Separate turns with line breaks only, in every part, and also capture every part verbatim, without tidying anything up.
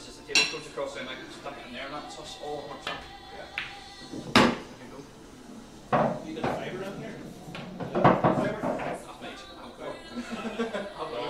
is just the table goes across and I can stick it in there and that's us all one percent.
Yeah.
There you go.
You got fibre in here?
Yeah. Fibre? That's mate.
Okay.
I'll go.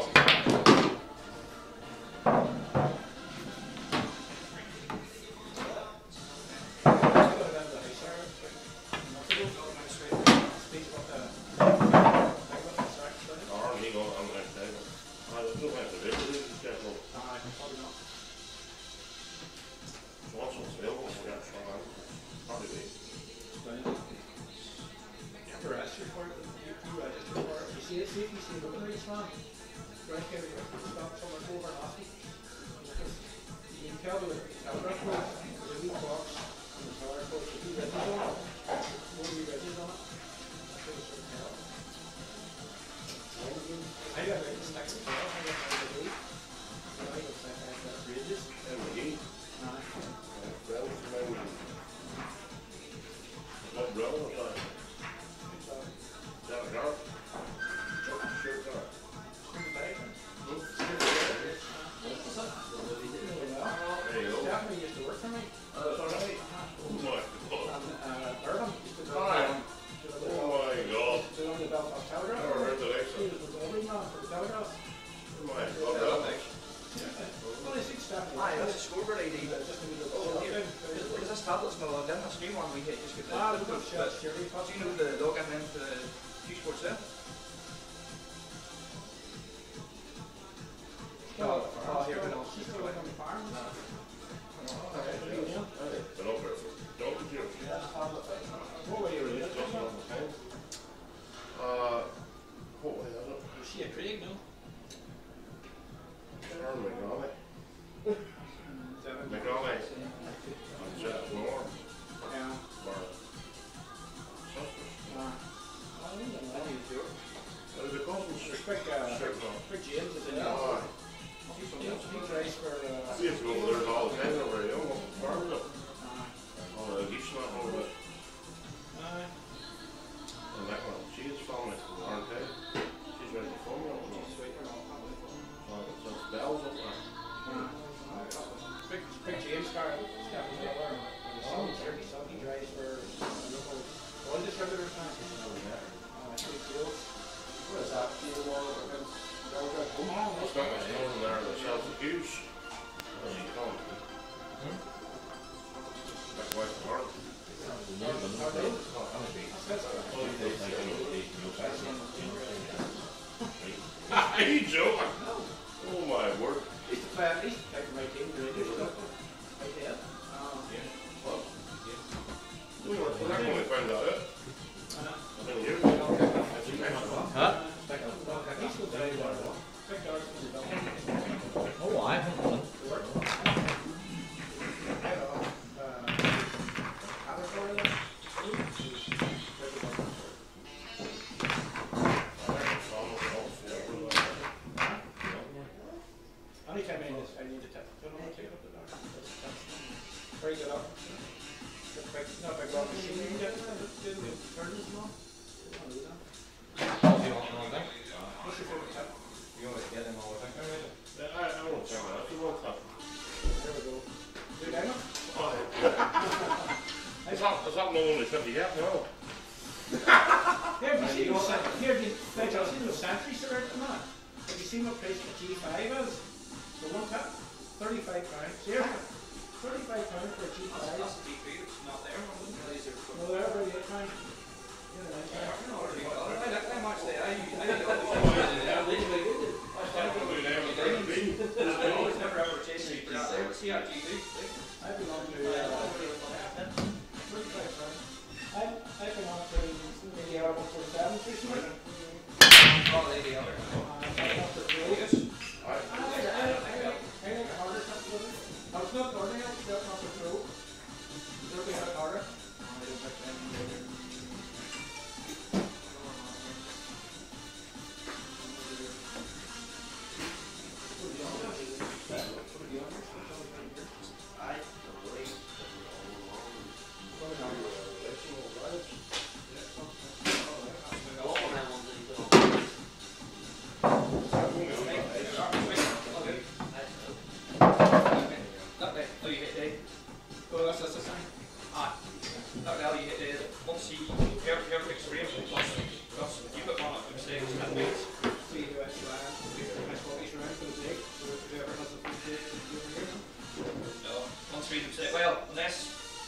stream them today. Well, unless.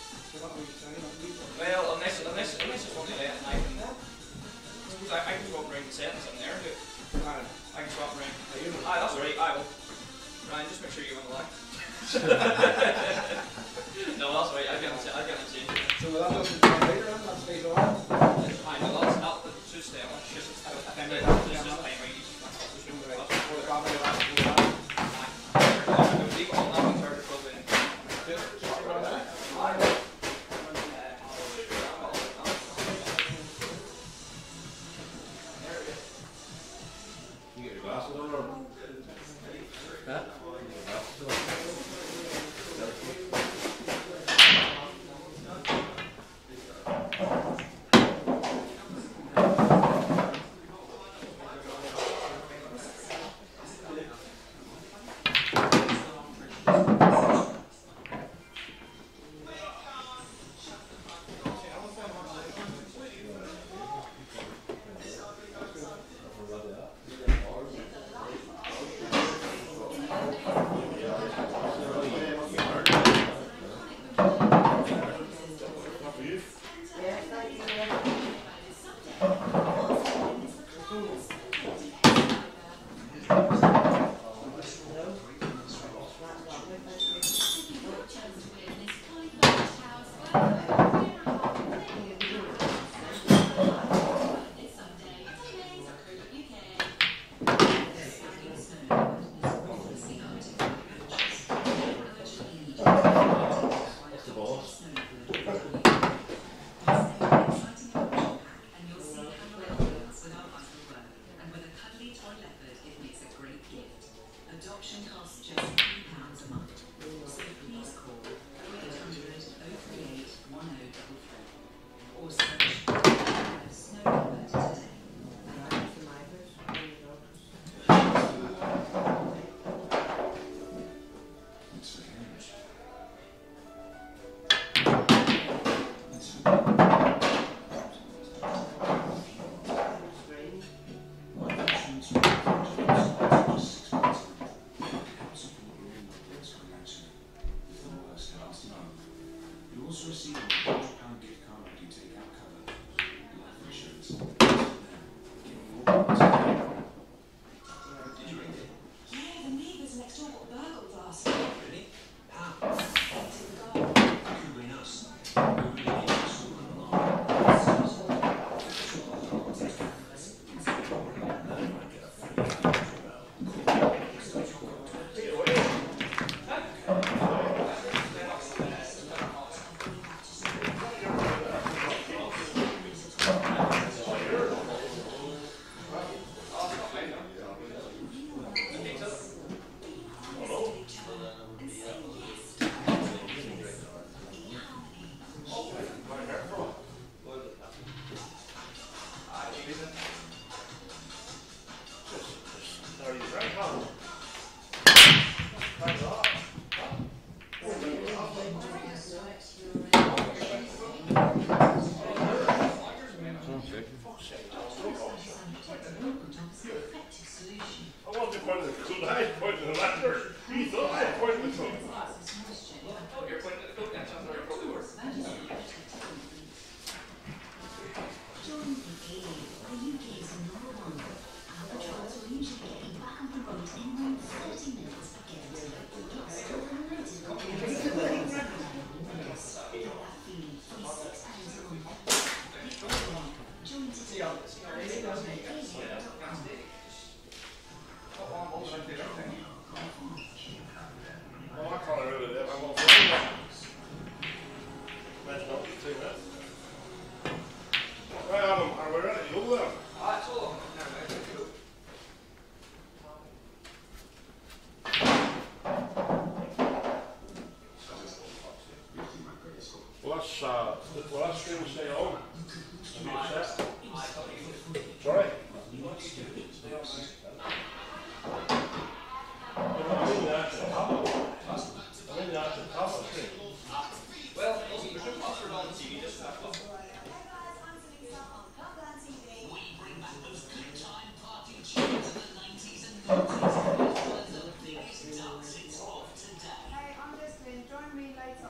Well, unless unless unless it's one late at night. And I, I can swap around the settings in there. Dude. I can swap around. Ah, that's alright. I will. Ryan, just make sure you're on the line. No, that's right. I'll get on. I'll get on change it.
So that doesn't come later on. That stays on.
I know that's not. It's just stay on. It's just. It's just time right.
Join me later.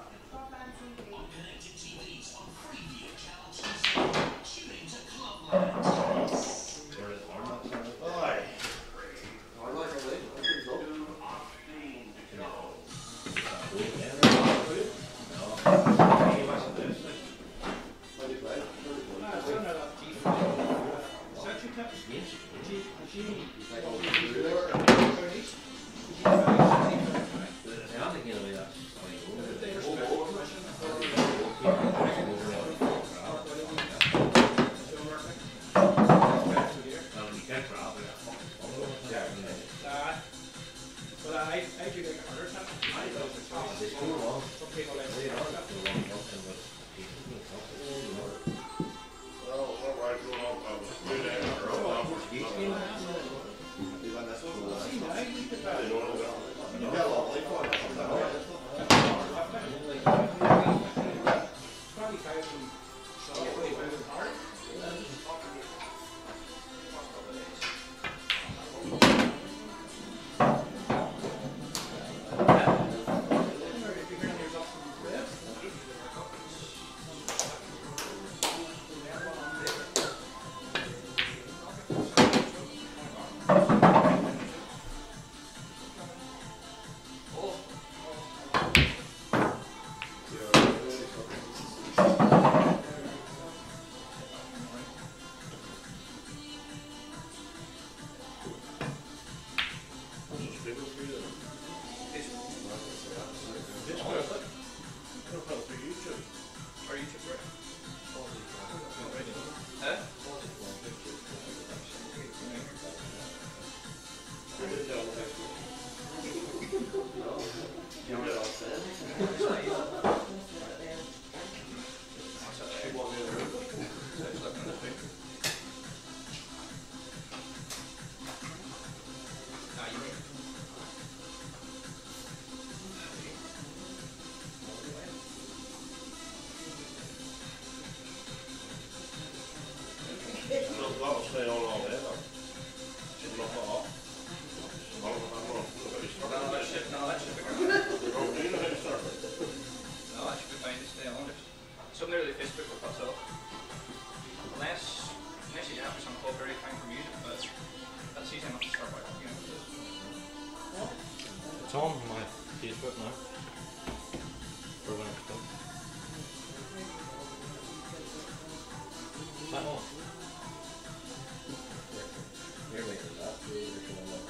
It's on my Facebook now. For when it's done. Is that on?
You're making that. You're making that.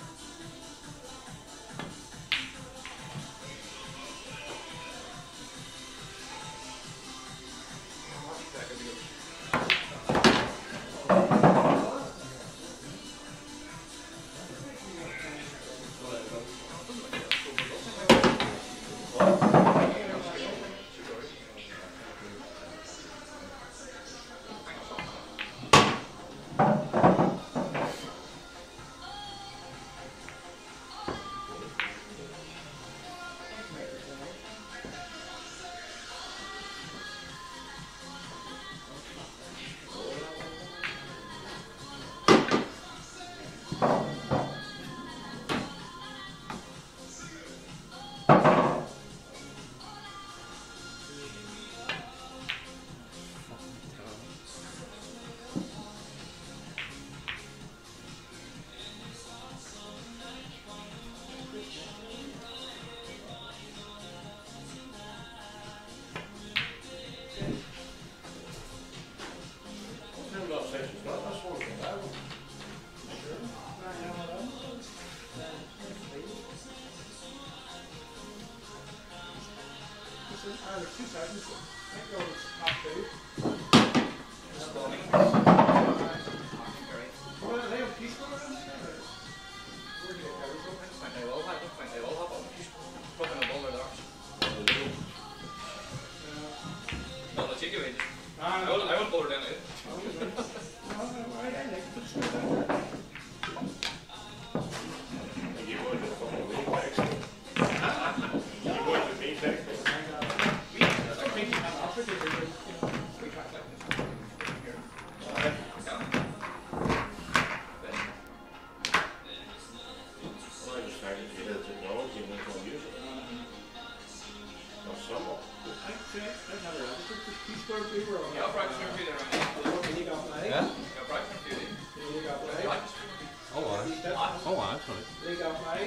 Two seconds. I think go to top two. Well, they have peace going on there? Where do you get everything? I just think they all have. I don't think they all have on peace. Probably no bother there.
No, let's take it away.
Ah,
I won't, I won't bother down it. Yeah, I'll practice for a few there, right?
Yeah?
Yeah, practice for a few there.
Oh, I. Oh, I, sorry.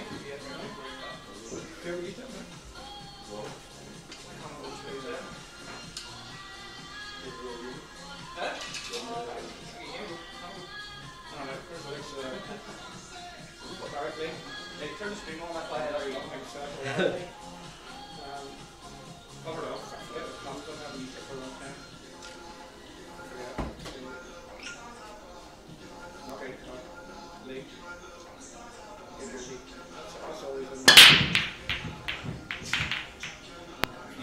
Turn the screen on, that's why I had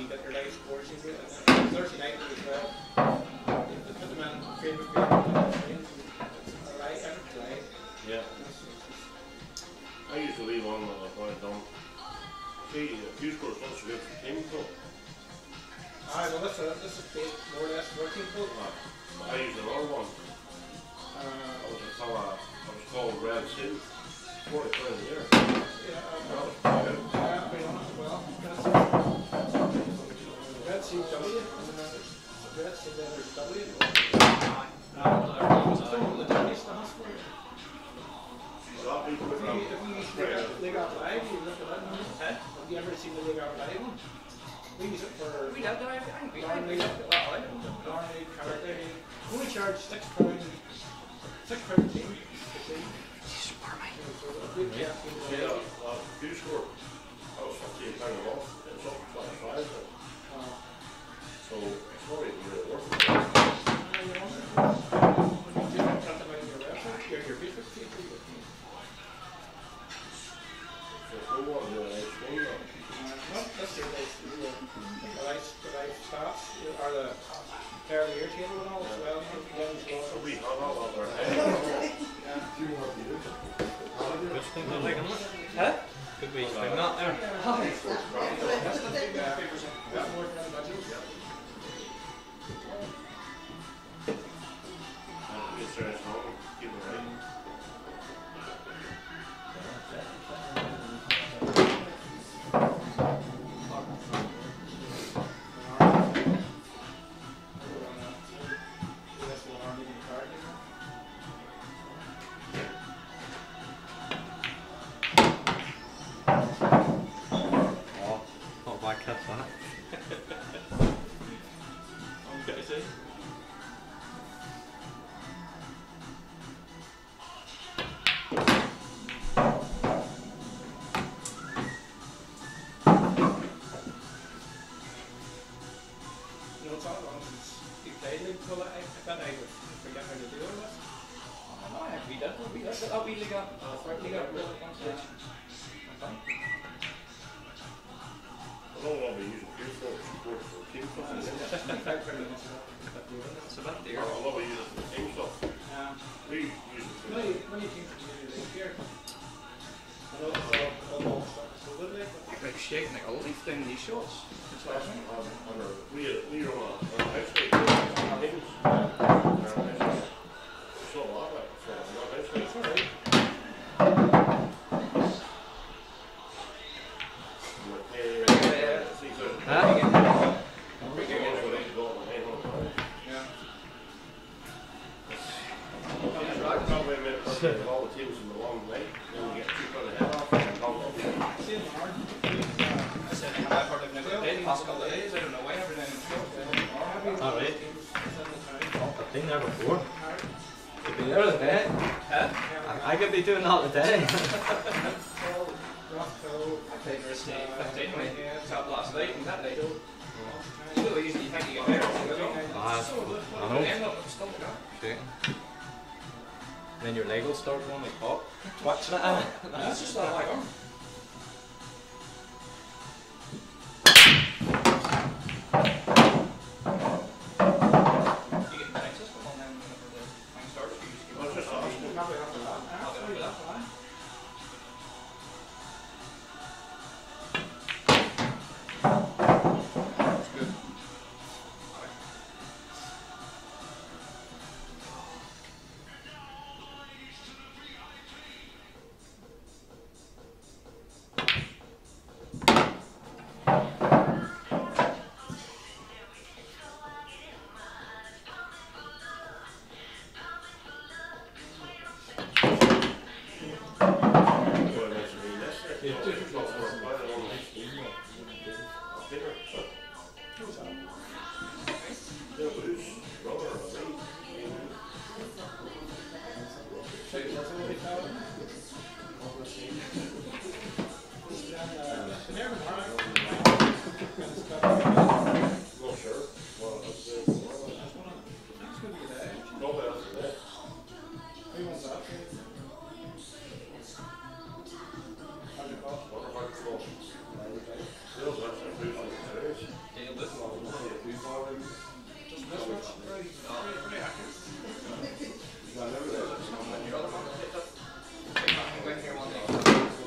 you get your live scores you do, and then Thursday night as well. You put them in Facebook page, it's alright, everything's live.
Yeah. I used to leave on when I done. See, if you score such a good team club.
Ah, well, this, uh, this is based more or less for a team club.
Uh, I used another one.
Uh,
I was a fella, I was called Red Steel. forty quid a year.
yeah,
That
um,
was quite good.
yeah, I've been on it as well. That's Red C W, and then it's Red C W.
Ah,
Some of the Chinese in the hospital.
A lot of people
If
from
you, if you use League Out- League Out Live, you look at that now.
Huh?
Have you ever seen the League Out Live one? We use it for
We don't know. I think we
Darn
don't. We
League,
don't. Well, I don't know.
Darn League, Character League. Only charge six pound, six pound a team. to see. So a good cap team is
Yeah,
like,
uh, if you score, I was fifteen pound a month, it's up to twenty-five. But,
uh,
so it's not even really worth it.
uh, you know, when you do that, print them out on your website, your, your Facebook page, or your team.
So if we want to do an H one, uh,
Uh, well, that's your guys, the, the live, the live stats, you- or the player of the year table and all as well. You know, you
so
also-
we have all of our head.
Yeah.
Good thing to like, isn't it?
Huh?
Could be
Like not there.
That's the big, uh, that's more than the budget.
We can start at home, keep it right.
Oh, not a bad catch that.
Okay, see.
You know, it's all wrong since you played League Two, I, I bet I would forget how to do all this.
No, I have we did. We did. Oh, we Liga.
Uh, right,
Liga. One stage.
I don't want to be using peer for support for team stuff.
Five pretty much about doing this.
It's about
I
there.
love to use it for team stuff.
Um,
We use it for
Many, many teams are doing it here. I know it's all, all stuff so good, like, but
Like shaking like a leaf down these shots. It's like
Um, under, we, we are on a, on a high school. Teams. Uh, so a lot of it, so I'm not high school.
it's alright.
Huh?
All the teams in the long way, then we get two for the head off and hold up.
See in the hard.
I said, I've heard of never played in the past couple of days. I don't know why everything.
Alright. I've been there before. Could be there today.
Huh?
I, I could be doing that today.
I played for a state fifteen when top last night and that night. It's really easy. You think you get better.
Ah, I know.
End up still to go.
Shit. Then your leg will start going like pop. Watching it. uh,
That's just not like arm. You get the next system on them whenever the thing starts. You just give
Well,
it
just
a
off.
Happy after that.
Happy after that. That's good.
Those are some food for the Irish.
Deal with. Just this much. Very, very, very accurate. Your other one, take that. Take that and go in here one day.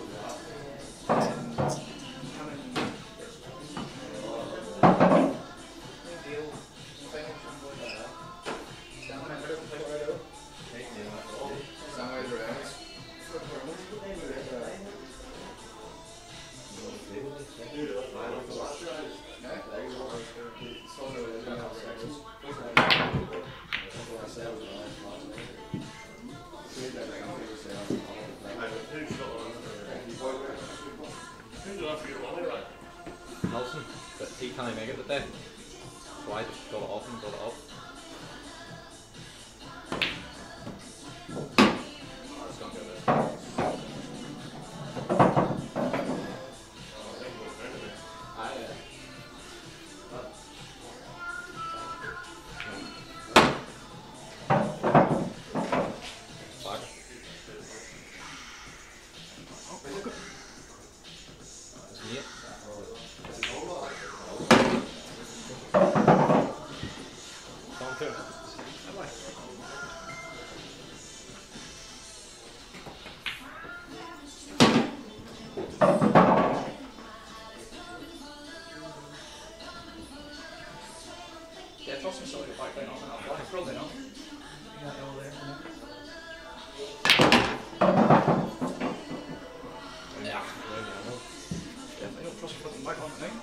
Deal. Somewhere around.
Nelson, but he can't make it today. So I just got it off and got it up.
That's gonna go there. Yeah, trust me, somebody back down on that. Why? Probably not. You got it all there, yeah. Definitely don't trust me putting back on the thing.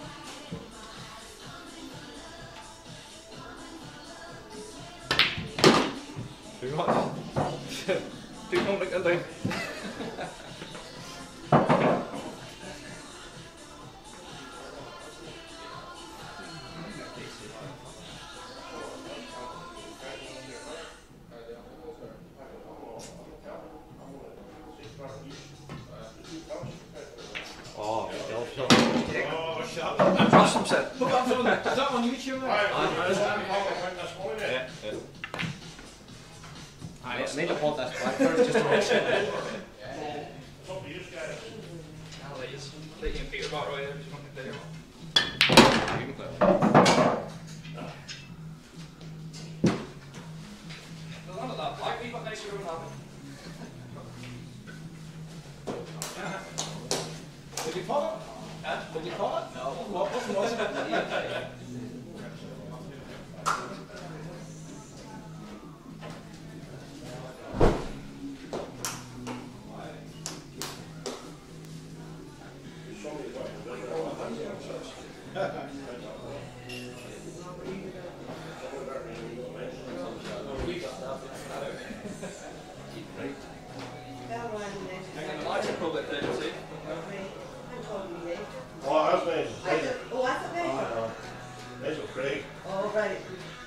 Too much.
Too much like that thing.
Oh, self shot.
Oh, shut up.
And trust him, said.
Look up on that. Is that on YouTube?
Yeah, yeah.
I
I need to hold that back first just to make sure.
I'll let you, let you and Peter back right there if you want to play your
You can play.
There's none of that black. We've got nice room now. Did you call it? Huh? Did you call it? No. What was it?
Oh, that's nice.
Oh, that's okay.
Uh, nice with Craig.
All right.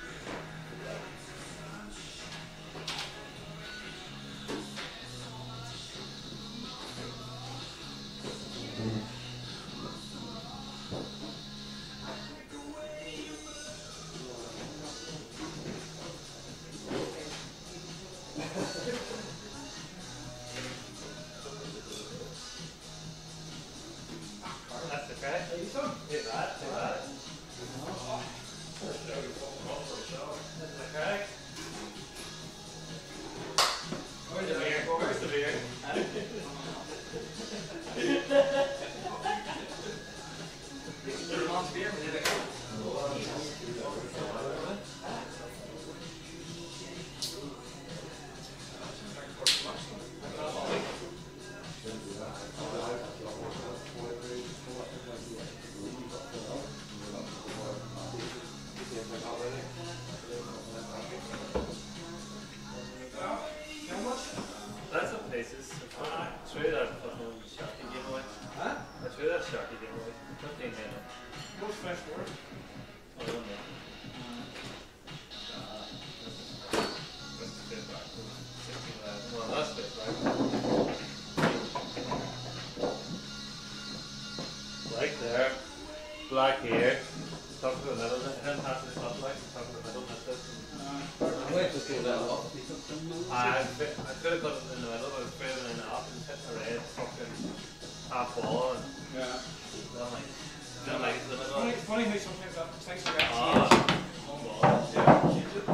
That's okay. Hit that, hit that. That's okay. Where's the beer? Where's the beer? Mom's beer, we did it. That's some places. I swear that fucking Sharky giveaway.
Huh?
I swear that Sharky giveaway. fifteen minutes.
What's fresh word?
I don't know. That's a bit back. sixteen eleven. Well, that's a bit right. Right there. Black here. Top of the middle. Then pass the spotlight. Top of the middle. That's it.
Wait to see that off.
I, I could have got it in the middle, but I was further in the up and hit the red fucking half wall and
Yeah.
then like
Don't like it, don't
It's
like
funny,
it.
it's funny how sometimes that things like that
Ah.
change. Yeah, change it.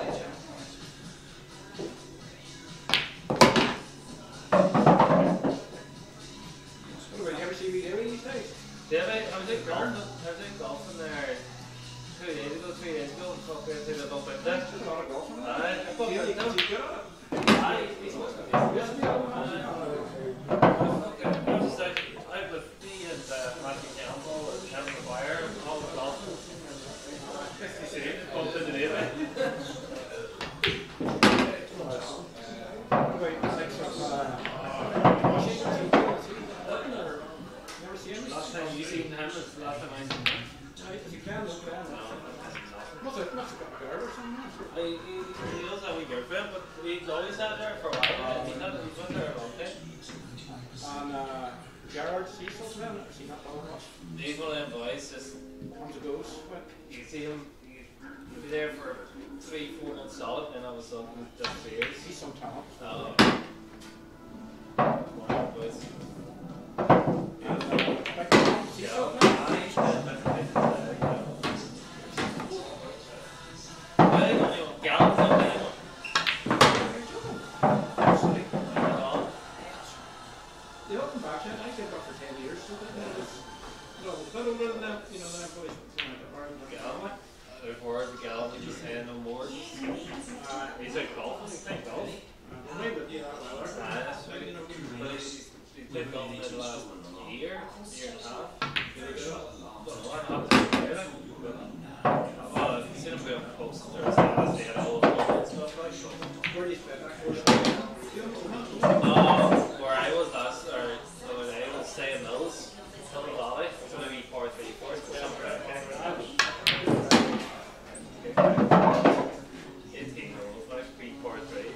What about you ever see me doing these days?
Yeah, mate, I was in golf. I was in golfing there two days ago, three days ago, and fucking to the bump in there.
Just a lot of golf on it.
Aye, I fucking
Yeah, you
done.
you good at it?
Aye, he's fucking
Yes,
I was out, out with me and uh, Matthew Campbell and Kevin McGuire and all the golfing. fifty-two, bumped into the mate.
What about the likes of, uh, Washington? Has he playing or never seen him?
Last time you seen him is the last time I seen him.
Is he playing? Is he playing? Must have, must have got a girl or something.
He, he, he does have a girlfriend, but he's always had her for a while. He's, had, he's been there a long time.
And uh, Gerard Cecil playing, or is he not playing much?
He's one of them boys, just
Comes and goes. But
you see him, he, he'll be there for three, four months solid, and all of a sudden just disappears.
he's some talent.
Oh. One of them boys.
And uh, back to Cecil
Yeah.
playing.
Aye, he's been there, uh, yeah. Well, he only won Gallup, didn't he?
Absolutely.
Oh.
They opened back then, I think about for ten years. So that was, no, it was a bit older than that, you know, than everybody.
Gallup. There's words of Gallup, he's just saying no more.
Uh,
He's like golfing, he's playing golf.
uh, maybe, you know, well,
Aye, that's right. But he's, he's played golf in the last year, year and a half. Don't know what happened there. Well, I've seen him play on posts or status, they had all the golf and stuff like that.
where do you play back?
No, where I was last, or the other day, was Stay Mills, Tilly Valley. It's only wee par three course, but some crap came around. eighteen holes, like wee par three.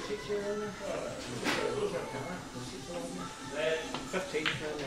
Fifteen.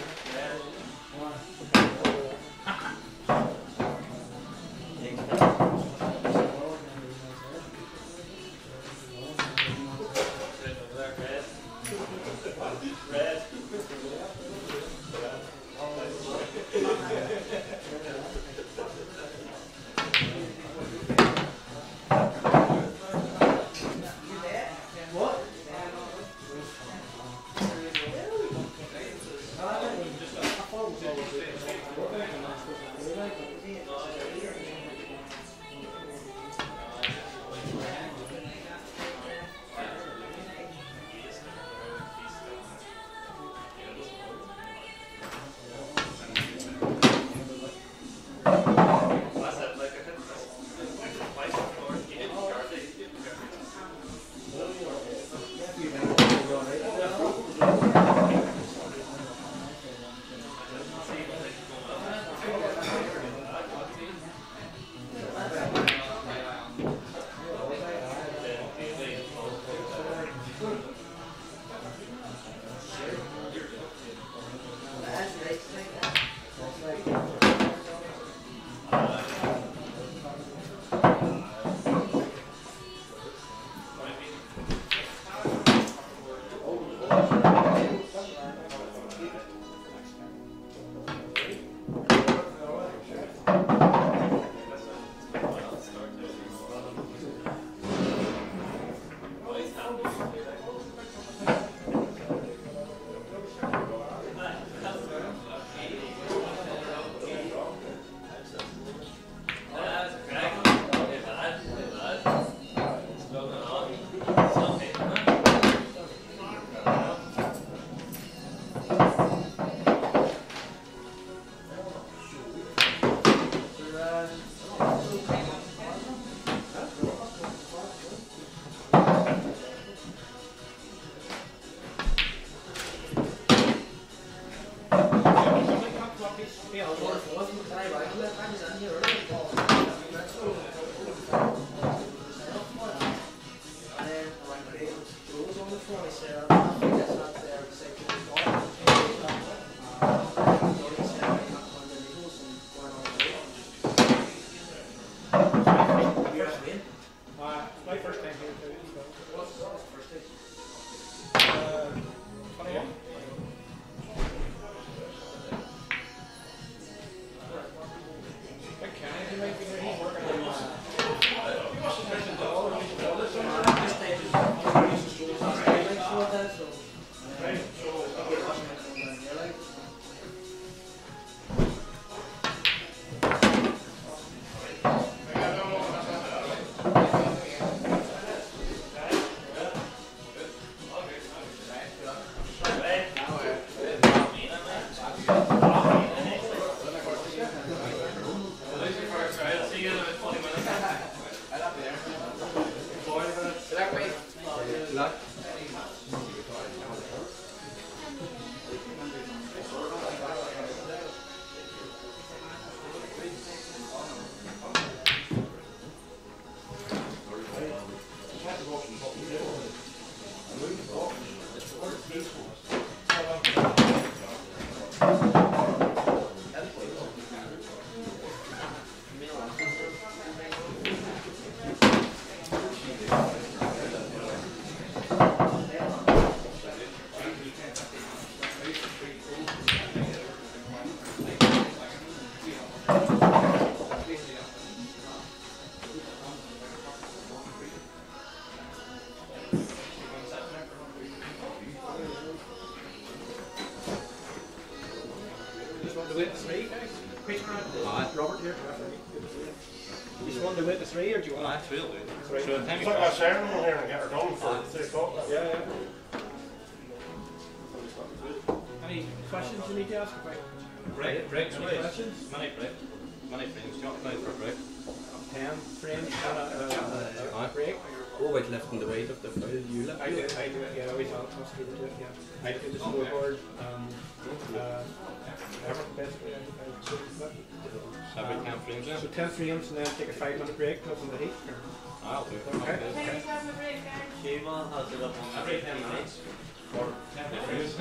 To wait the three, guys? Peter and Robert here. You just want to wait the three, or do you want?
That's real good.
Three.
So the time
It's
you
like
cross-
a ceremony here and get her done for three o'clock.
Yeah, yeah. Any questions you need to ask about?
Break, break,
Any
please.
questions?
Money break. Money frames. Do you want to play for a break?
Ten frames and a, a, a, a break.
Oh, about lifting the weight of the foil, you lift
I do
it?
it, I do it, yeah, I always have to do it, yeah. I do the snowboard, um, uh, everything basically, I, I do it.
Every ten frames, yeah.
So ten frames and then take a five minute break, nothing to heat.
I'll do it.
Okay.
Can you have a break, guys?
Shayman has it up on
Every ten minutes. Or ten minutes.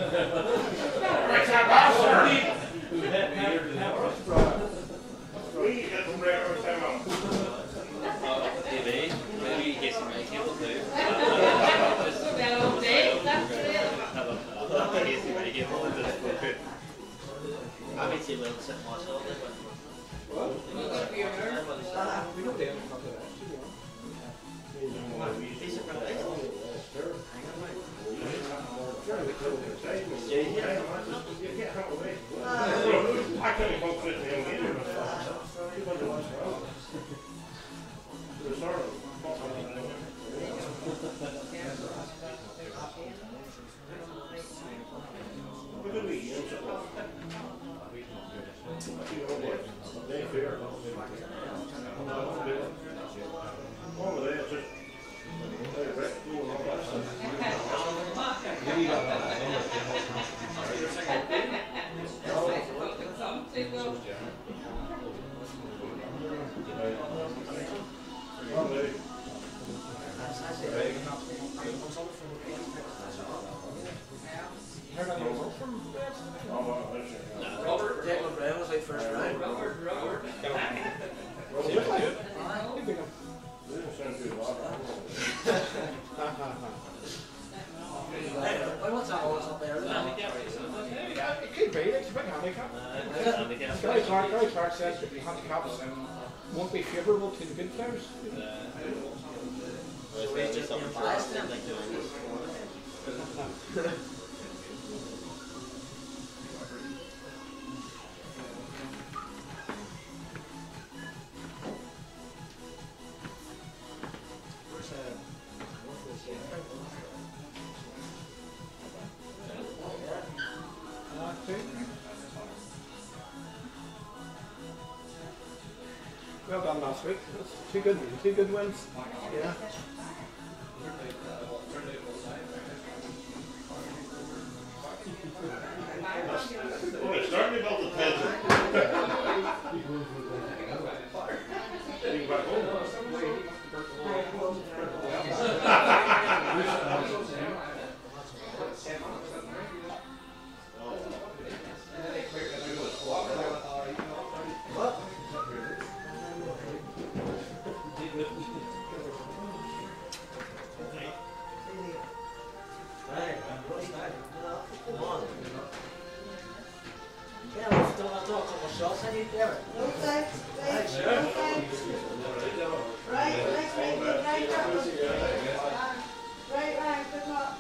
We get some break every time out.
T V, maybe he gets some cable too.
Well, Dave, that's it.
Have a Casey Ray cable and just go through. I bet you will sit much all day, but.
Uh, we don't do anything about that.
He's a privilege.
I couldn't go fit in him either. He wasn't much wrong. It was sort of- We're gonna be young, so- I think all right. They fair. Over there, it's just- they wreck doing all that stuff. Well, they- Oh, well, that's it.
Robert, Declan Brown was like first round.
Robert, Robert.
Well, they- they didn't send you a lot.
Why what's that all up there?
It could be, it's a big handicap. Gary Clark, Gary Clark says that the handicaps won't be favourable to the good players.
So he's just up for us, like doing this.
Well done last week. Two good, two good wins. Yeah.
Well, it's starting to build the tension. Getting back home.
No thanks, thanks, no thanks. Right, next week, good night, Douglas. Right, right, good luck.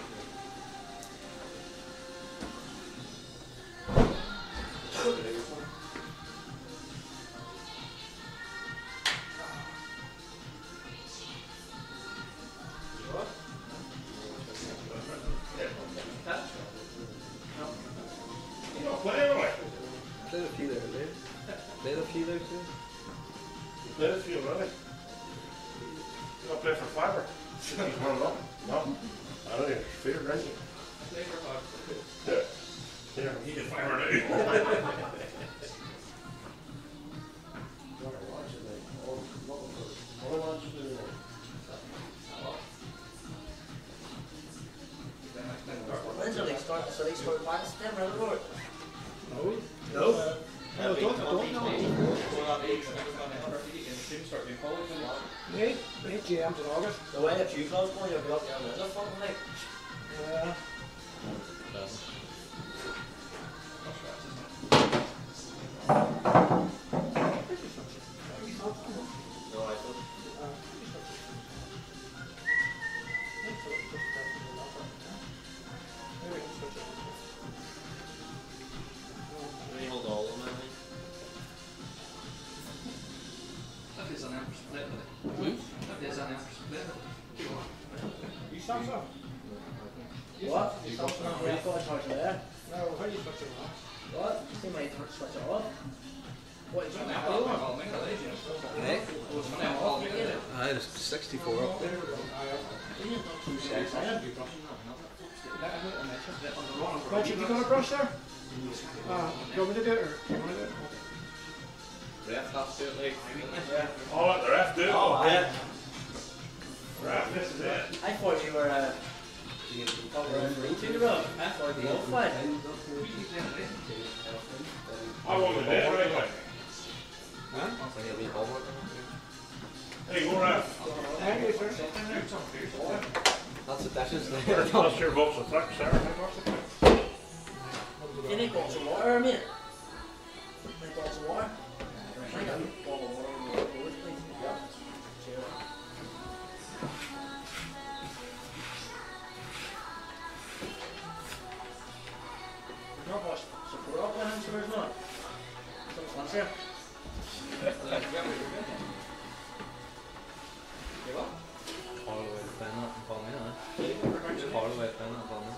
You don't play anyway.
Played a few there, Liz. Played a few there too.
You play this, you already. You don't play for fiber. He's warmed up. No. I don't even fear drinking. Yeah. Yeah, he can fiber now.
When's the league start? So they start back in September, the Lord.
No.
No.
No, don't, don't know. Eight, eight games in August.
The way that you clubs going, you'll be up there and there's a fucking like.
Yeah.
No, I thought. We hold all of them, I think.
That is an amper split with it. That is an amper split with it.
You stop so?
What? You stop from the record charge there.
No, how do you switch it off?
What? You might switch it off. What is
It's
it?
only a ball, ball, make a legend.
Hey?
It's only a ball, make a legend.
Aye, Aye, there's sixty-four up there.
Reggie, you got a brush there? Uh, you want me to do it or do you want to do it?
Ref has to do it like.
Oh, let the ref do it.
Oh, I,
Ref, this is it.
I thought you were uh, covering routine road. I thought you were fine.
I want the dead right away.
Huh?
Hey, go ref.
Thank you, sir.
That's the dishes
That's your box of flicks, sir.
You need bottles of water, mate. Need bottles of water. I got a bottle of water in the road, please. Cheers. Not much support up with him, so there's not. Some lunch here. You what?
All the way to Fenner and Palmy, huh? All the way to Fenner and Palmy.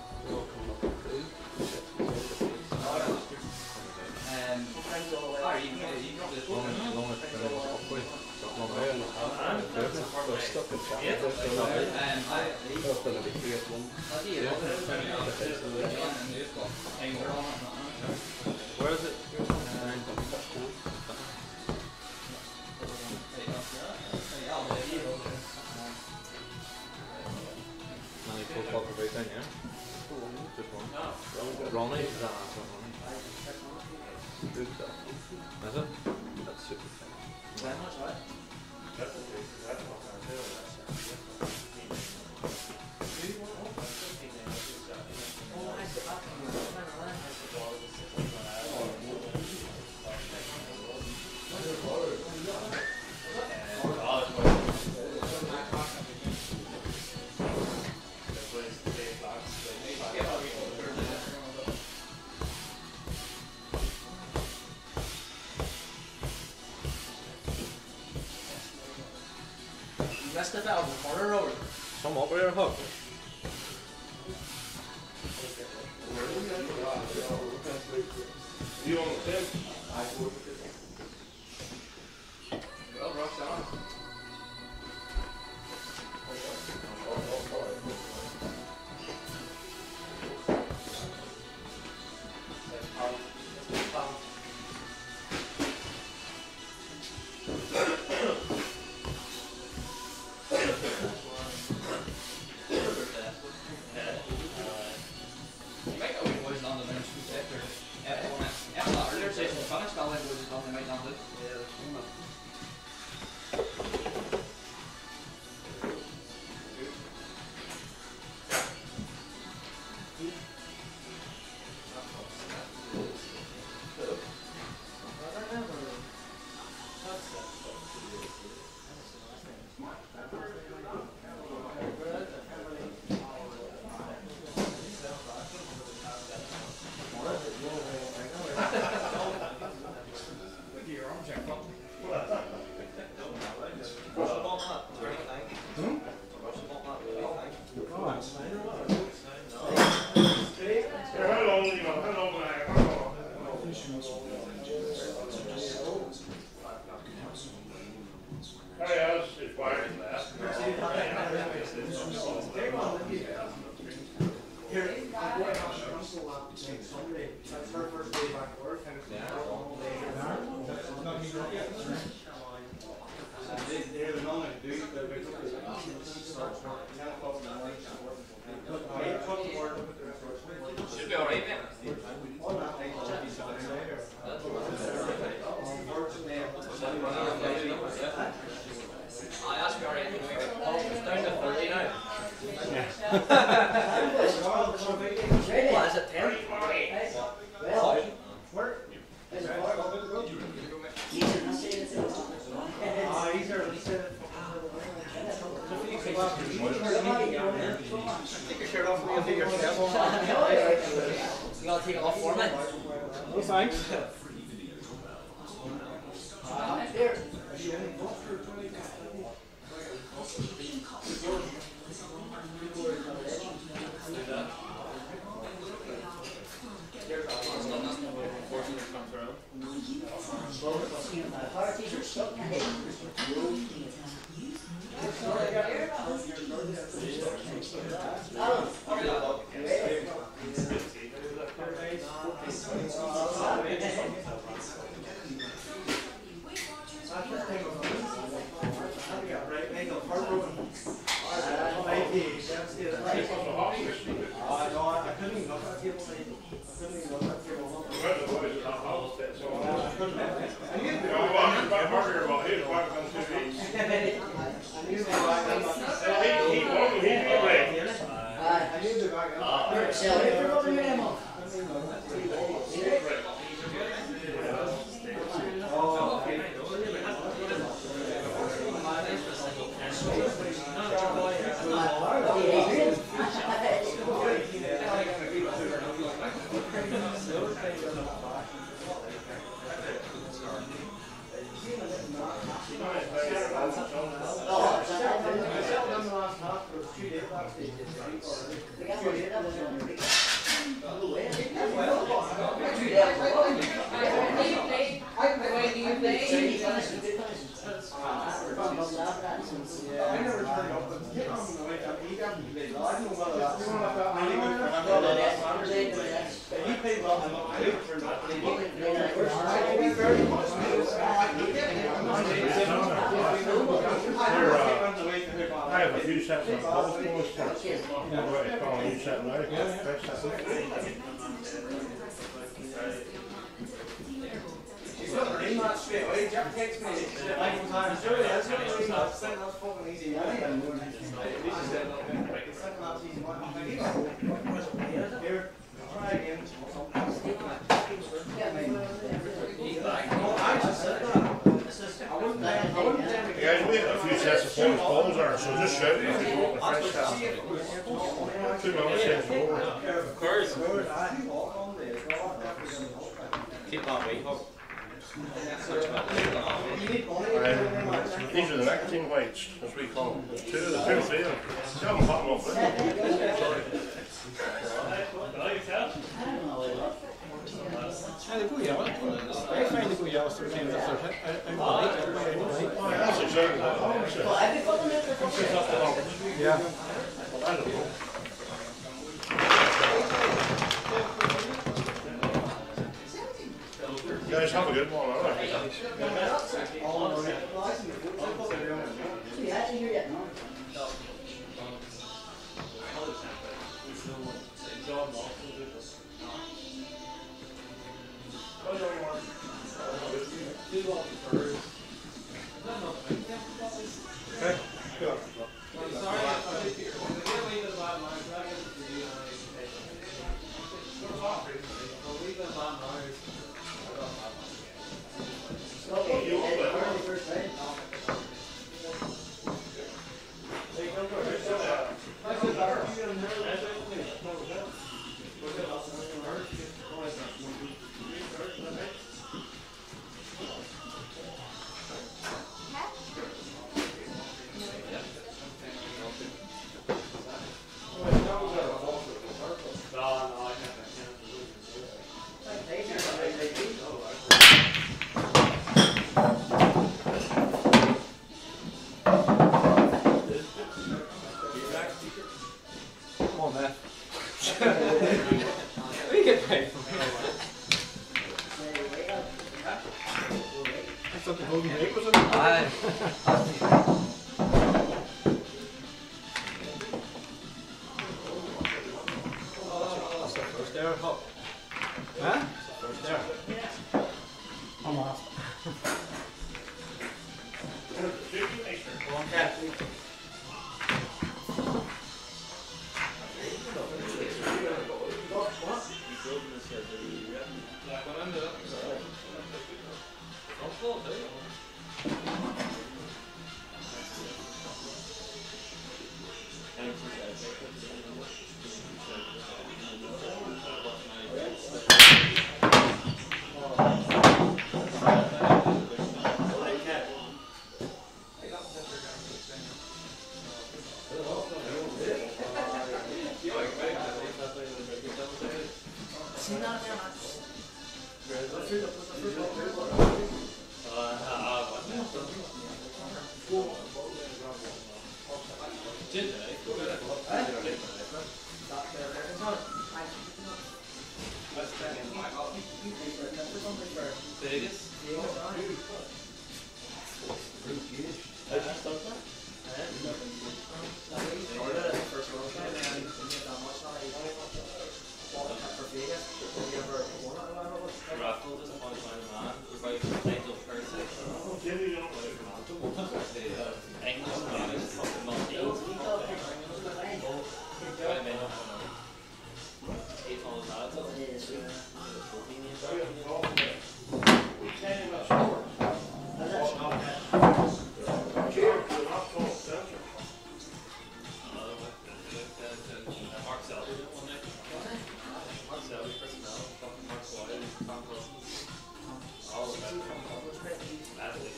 Um, sometimes all the way.
you can you can this
Long as long as Fenner was upward. Long way. They're stuck in traffic. They're still not out.
Um, I
They're still a big three at one. Where is it? Manny full fuck everything, yeah? Just one. Ronnie? Is that answer Ronnie? Good stuff. Is it? That's super fun.
Very much, right? Missed it out of the corner road.
Some up here, Hug.
You on the ten?
Well, rush on.
Should be alright, mate. I asked you already. It's down to thirty now.
What is it, ten? Well, where?
Take your shirt off and take your cap off.
You gotta take it off for me.
No thanks.
Here.
I have a few sets of both those parts. Right, Colin, you set now?
She's got her in that straight away. Jack takes me like one time. Sure, that's not really that. Second half's fucking easy. This is it. Second half's easy. Here, try again. I just said that. I wouldn't, I wouldn't
Yeah, guys, we have a few sets of four balls there, so just shout me if you want the fresh stuff. Two minutes is over.
Of course. Keep that weight up.
Um, these are the nicotine whites, as we call them. Two of the two or three of them. See, I'm popping off with them.
Ja, det går jävla. Jag find det går jävla så kan det så här.
That's exactly what
Yeah.
I don't know. You guys have a good one, all right?
Okay. Good.
Did they? Vegas?
I just don't know.
Raffle doesn't want to find a man. We're about to play the person.
Oh, Jimmy, you don't like
The English man is fucking Maltese. I may not know. Eight on the lads.
We came in a short.
Mark Selby did one night. Mark Selby, personnel, fucking Mark Swire, Tom Cousins. All of them. Athletes.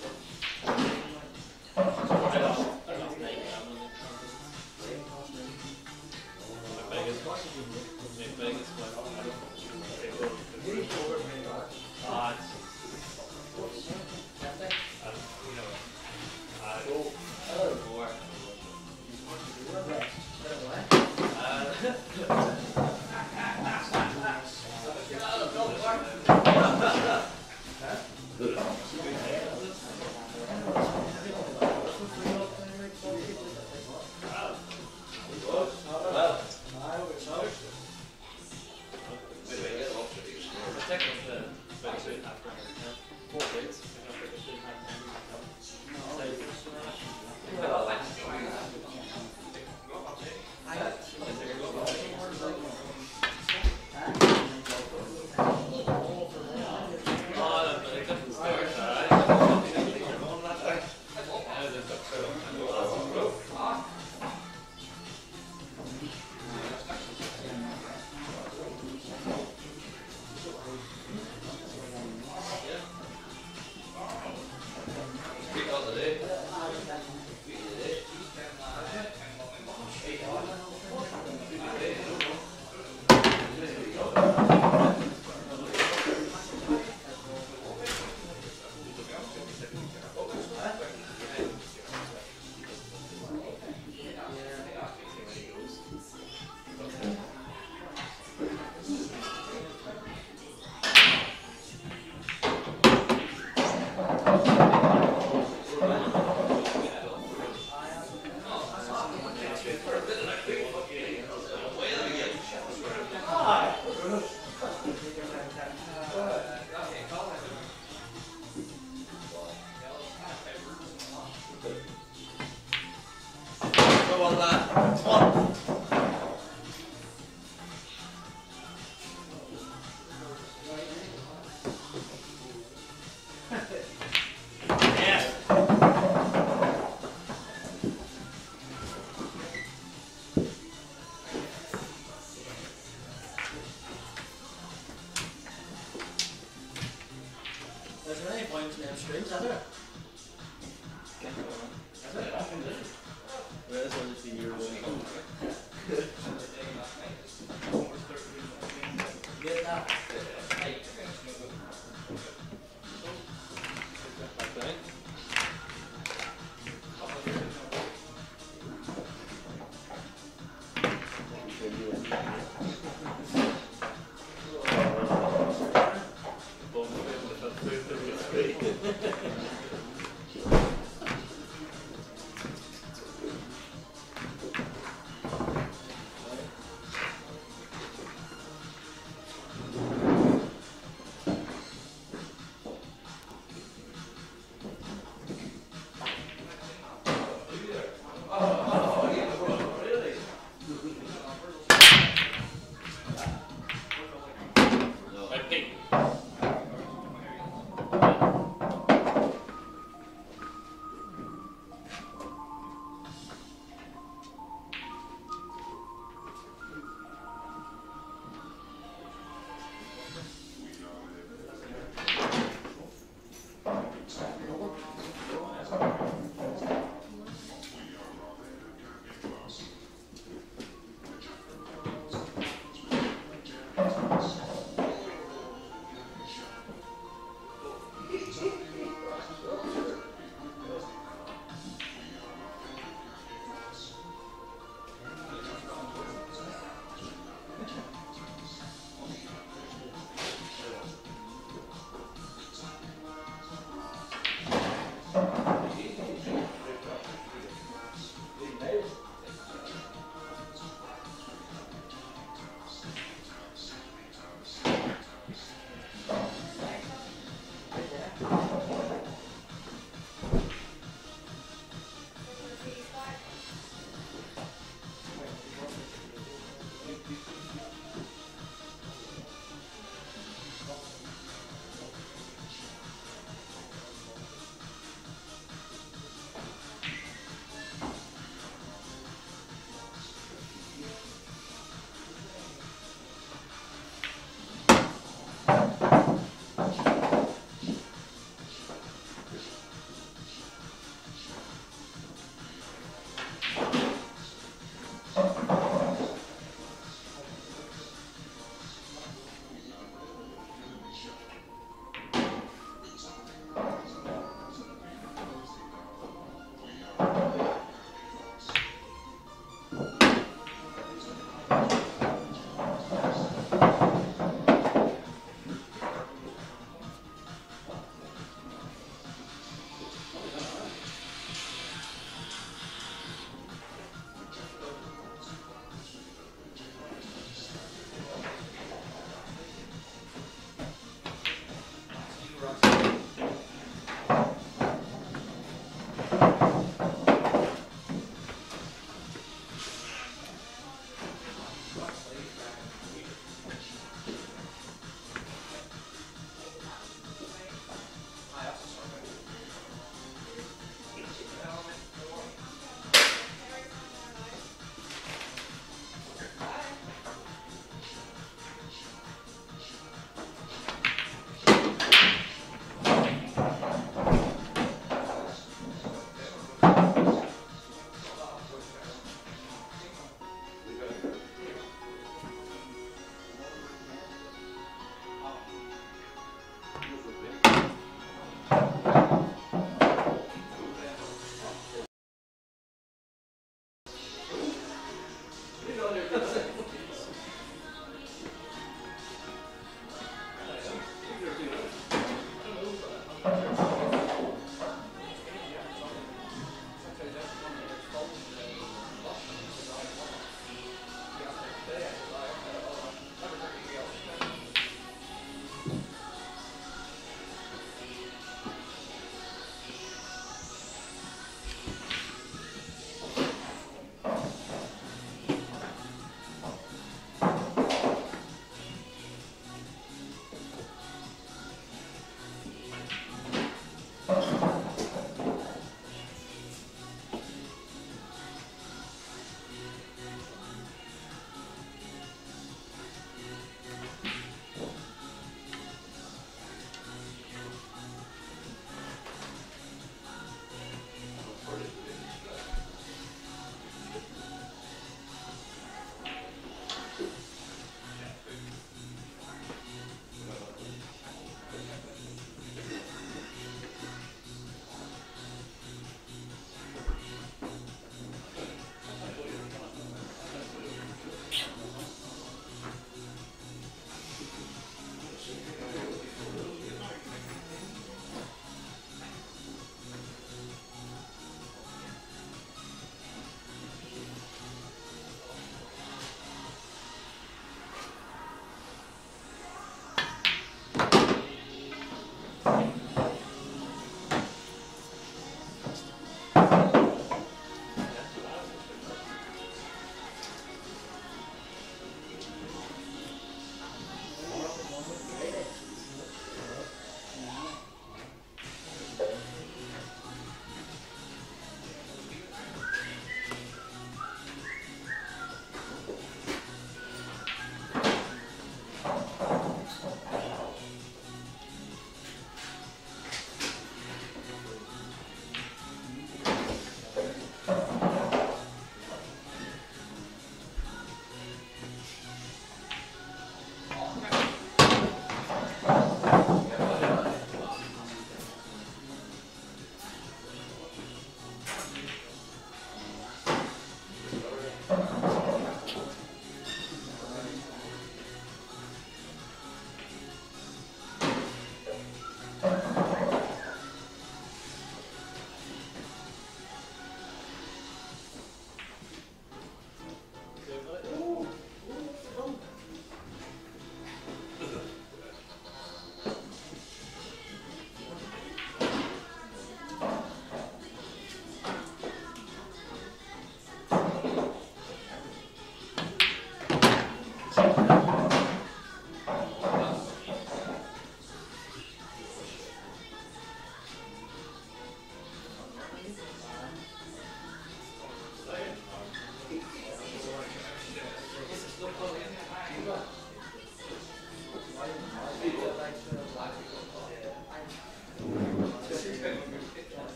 I lost, I lost nine gambling in My biggest one. My biggest one. I don't know. Ah, it's. I don't, you know. I don't know. More.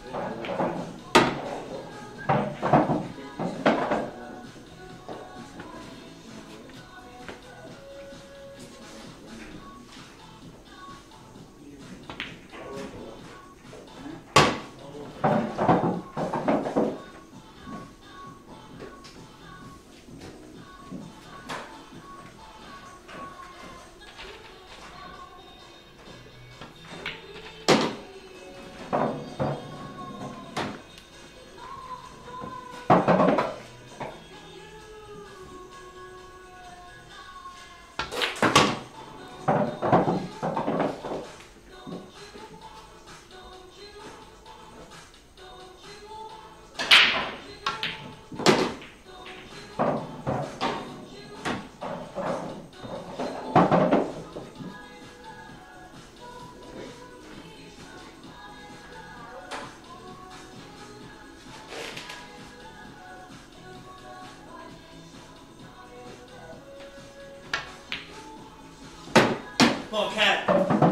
Come on, cat.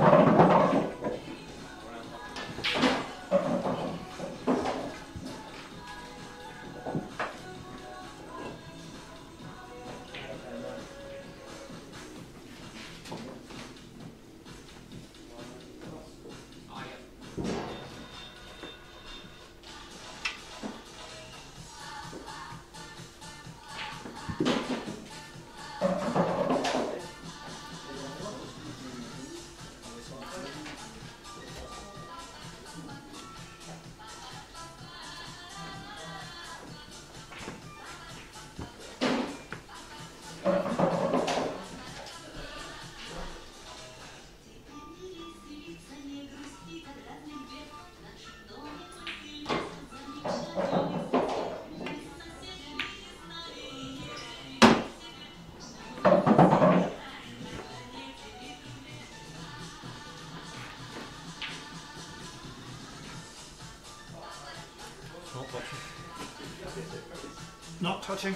Not touching.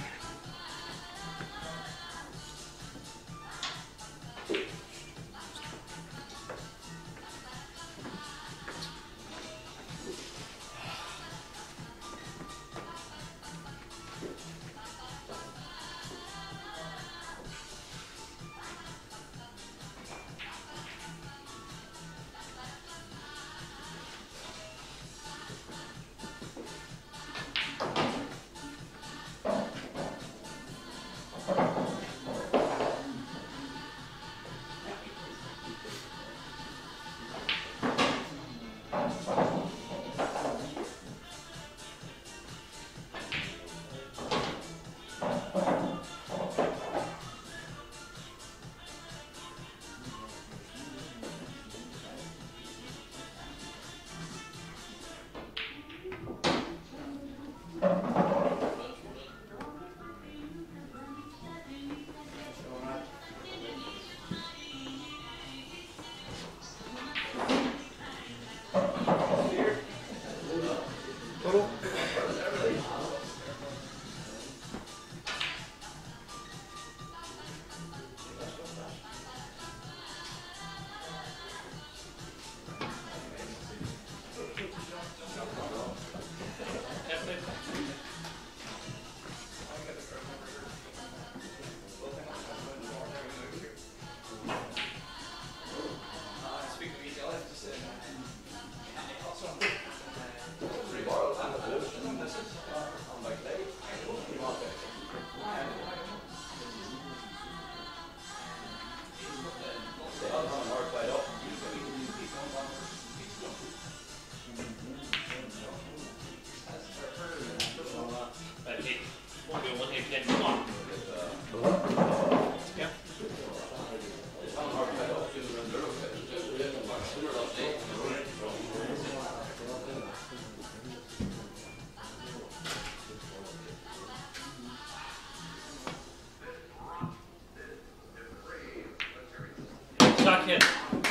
Chuck it.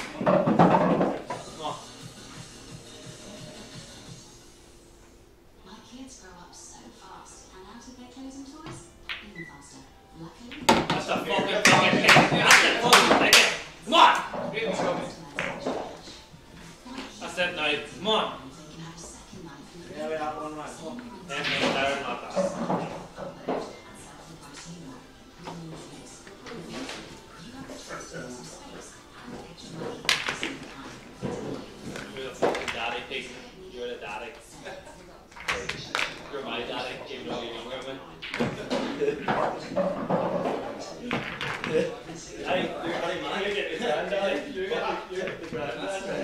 Oh.
My kids grow up so fast, and out of their clothes and toys, even faster. Luckily,
That's the fucking thing. That's the fucking thing. Come on. That's it now. Come on.
they can have a second life.
that one right.
And they're not that. You're the fucking daddy pig. You're the daddy. You're my daddy, even though you're younger than me. Hey, you're hey, man, you're getting the granddaddy. You're getting you're getting the granddaddy.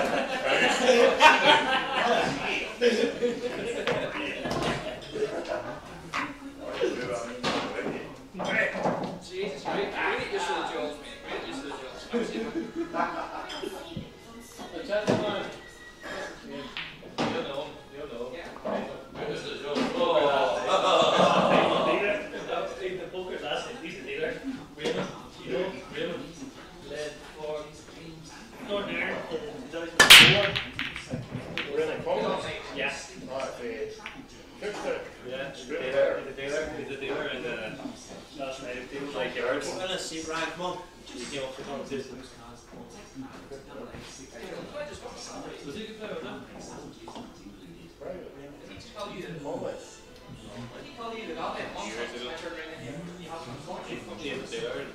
Jesus, great, great use of the jaws, mate. Great use of the jaws. I was even.
The gentleman. You don't know him. You don't know him.
Yeah.
This is Joe. Oh. He's the poker last night. He's the dealer. Raymond. You know Raymond. Led for Northern Ireland in two thousand four.
We're in a pub.
Yes.
Right, uh, Kickstarter.
Yeah. He's the dealer. He's the dealer. He's the dealer in the last night. He was like yards.
I'm gonna see Brian, come on.
He came up for competition. Was he a good player or not?
Right.
Did he just call you the
Always.
Did he call you the goddamn monster?
Years ago.
I turned around and you, you have some fortune.
He was the dealer.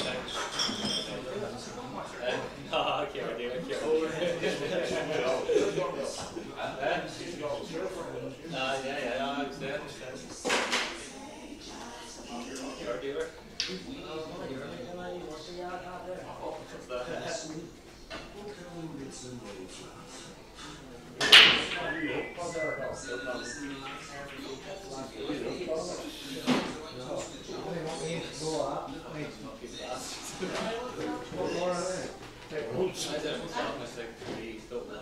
Ah, Kieran dealer. Ah, yeah, yeah, yeah, I was there. I was there. You're a dealer. What's that?
Roots.
I don't know. I think we don't want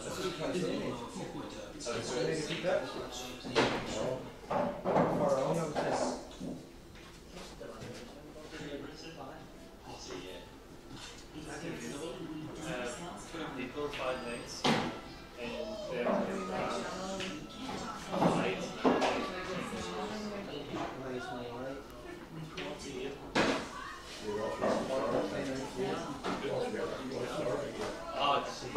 people five nights and they're night. Oh, jeez.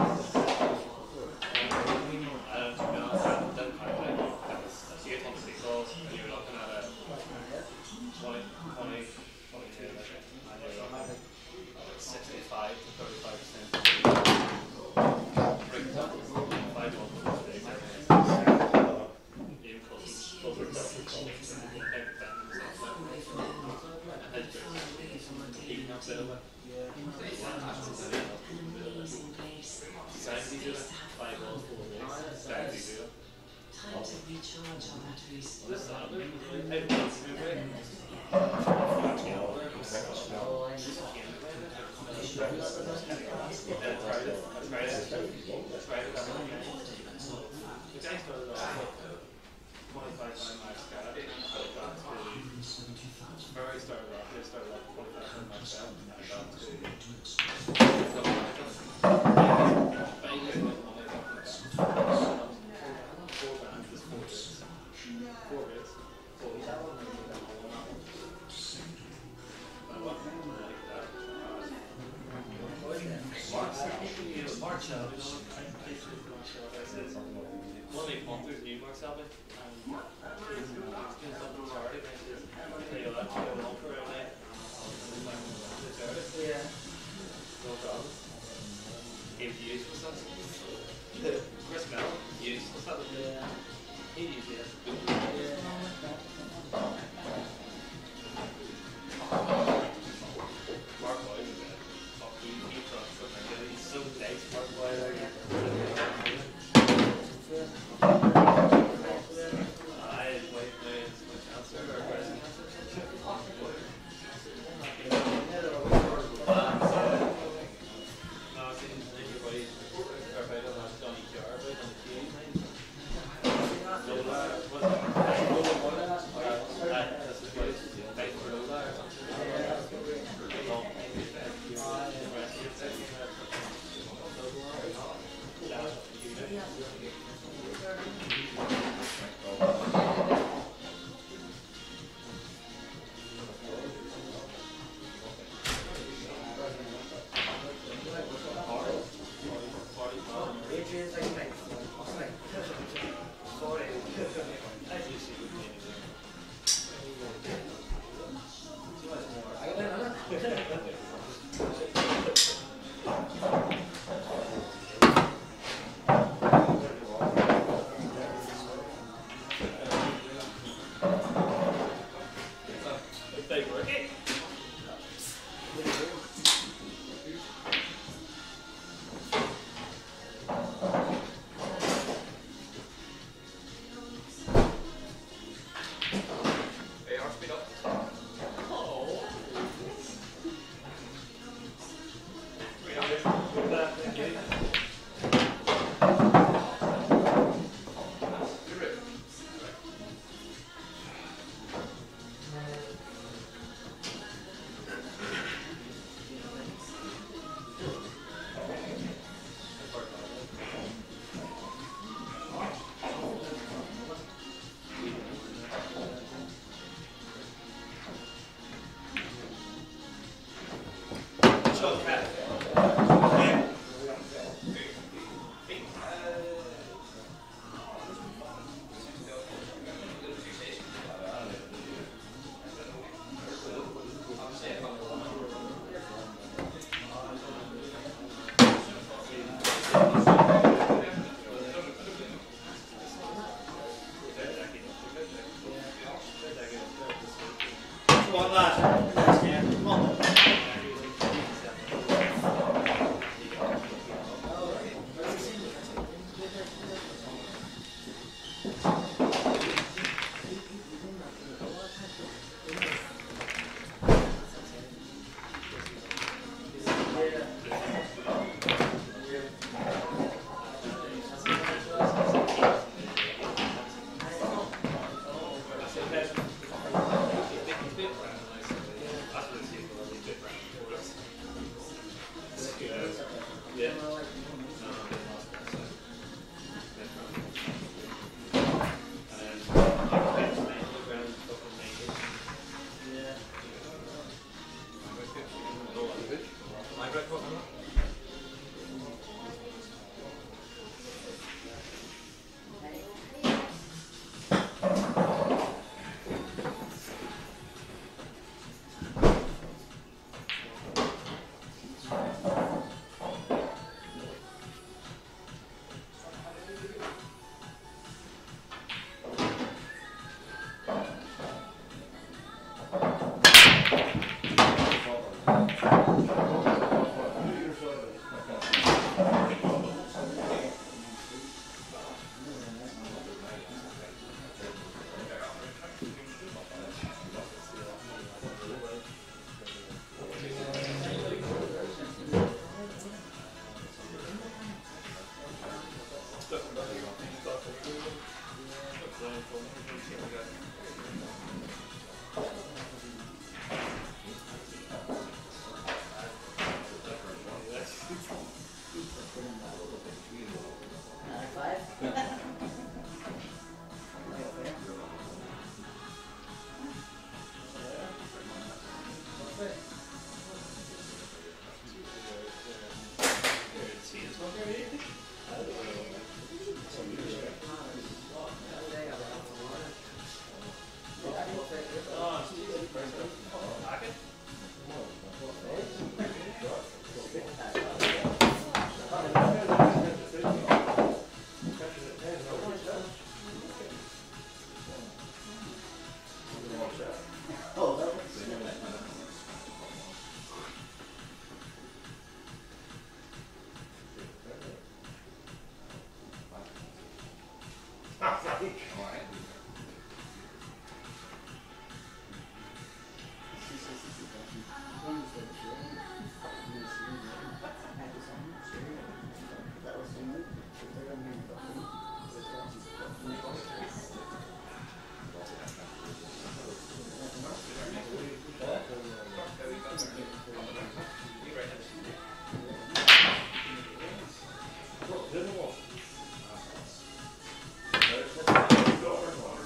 I don't know, to be honest, I didn't find it. That was a huge one of the calls, and you were looking at a twenty, twenty, twenty-two, and you're looking at sixty-five to thirty-five percent. For example, five one for the day, even close, closer to ten percent. He comes in with Sandy do it, five balls, four days. Sandy do it.
Time to recharge our batteries.
This is another really type of movie. That's right, that's right, that's right. The guy started off twenty-five time max cat, but got to very started off, they started off twenty-five time max cat, and I got to four bands, just four bits. Four bits. Four bits. I want to like that. March out, you know, I basically March out, I said, one of the punters knew Mark Selby, and he's doing something charity, and I said, hey, you'll have to go home for a night.
Yeah.
No problem. Gave you use for stuff. Chris Mel, use for stuff.
Yeah.
He used it. Mark Boyd is a top he he trucks so good. He's so nice, Mark Boyd. I his wife plays my cancer or breast cancer. No, I think everybody everybody don't have Johnny Jar but on the T V night. Lola, what's that? Lola Mola? That's his wife. Fight for Lola or something.
Adrian's like, like, like, sorry.
There's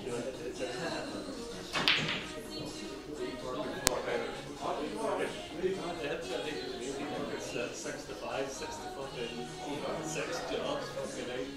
Six to five, six to fucking six jobs, fucking eight.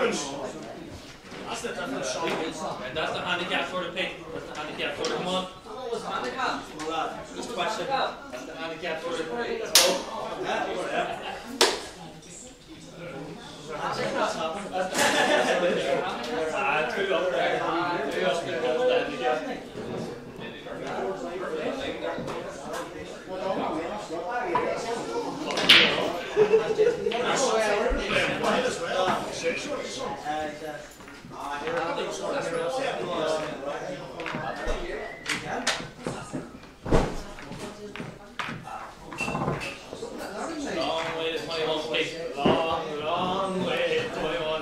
And that's the handicap sort of pick. That's the handicap sort of come on.
Just a question.
Handicap for it. Ah, two up there. Two up there. Handicap. Long way to twenty-one, Pete. Long, long way to twenty-one.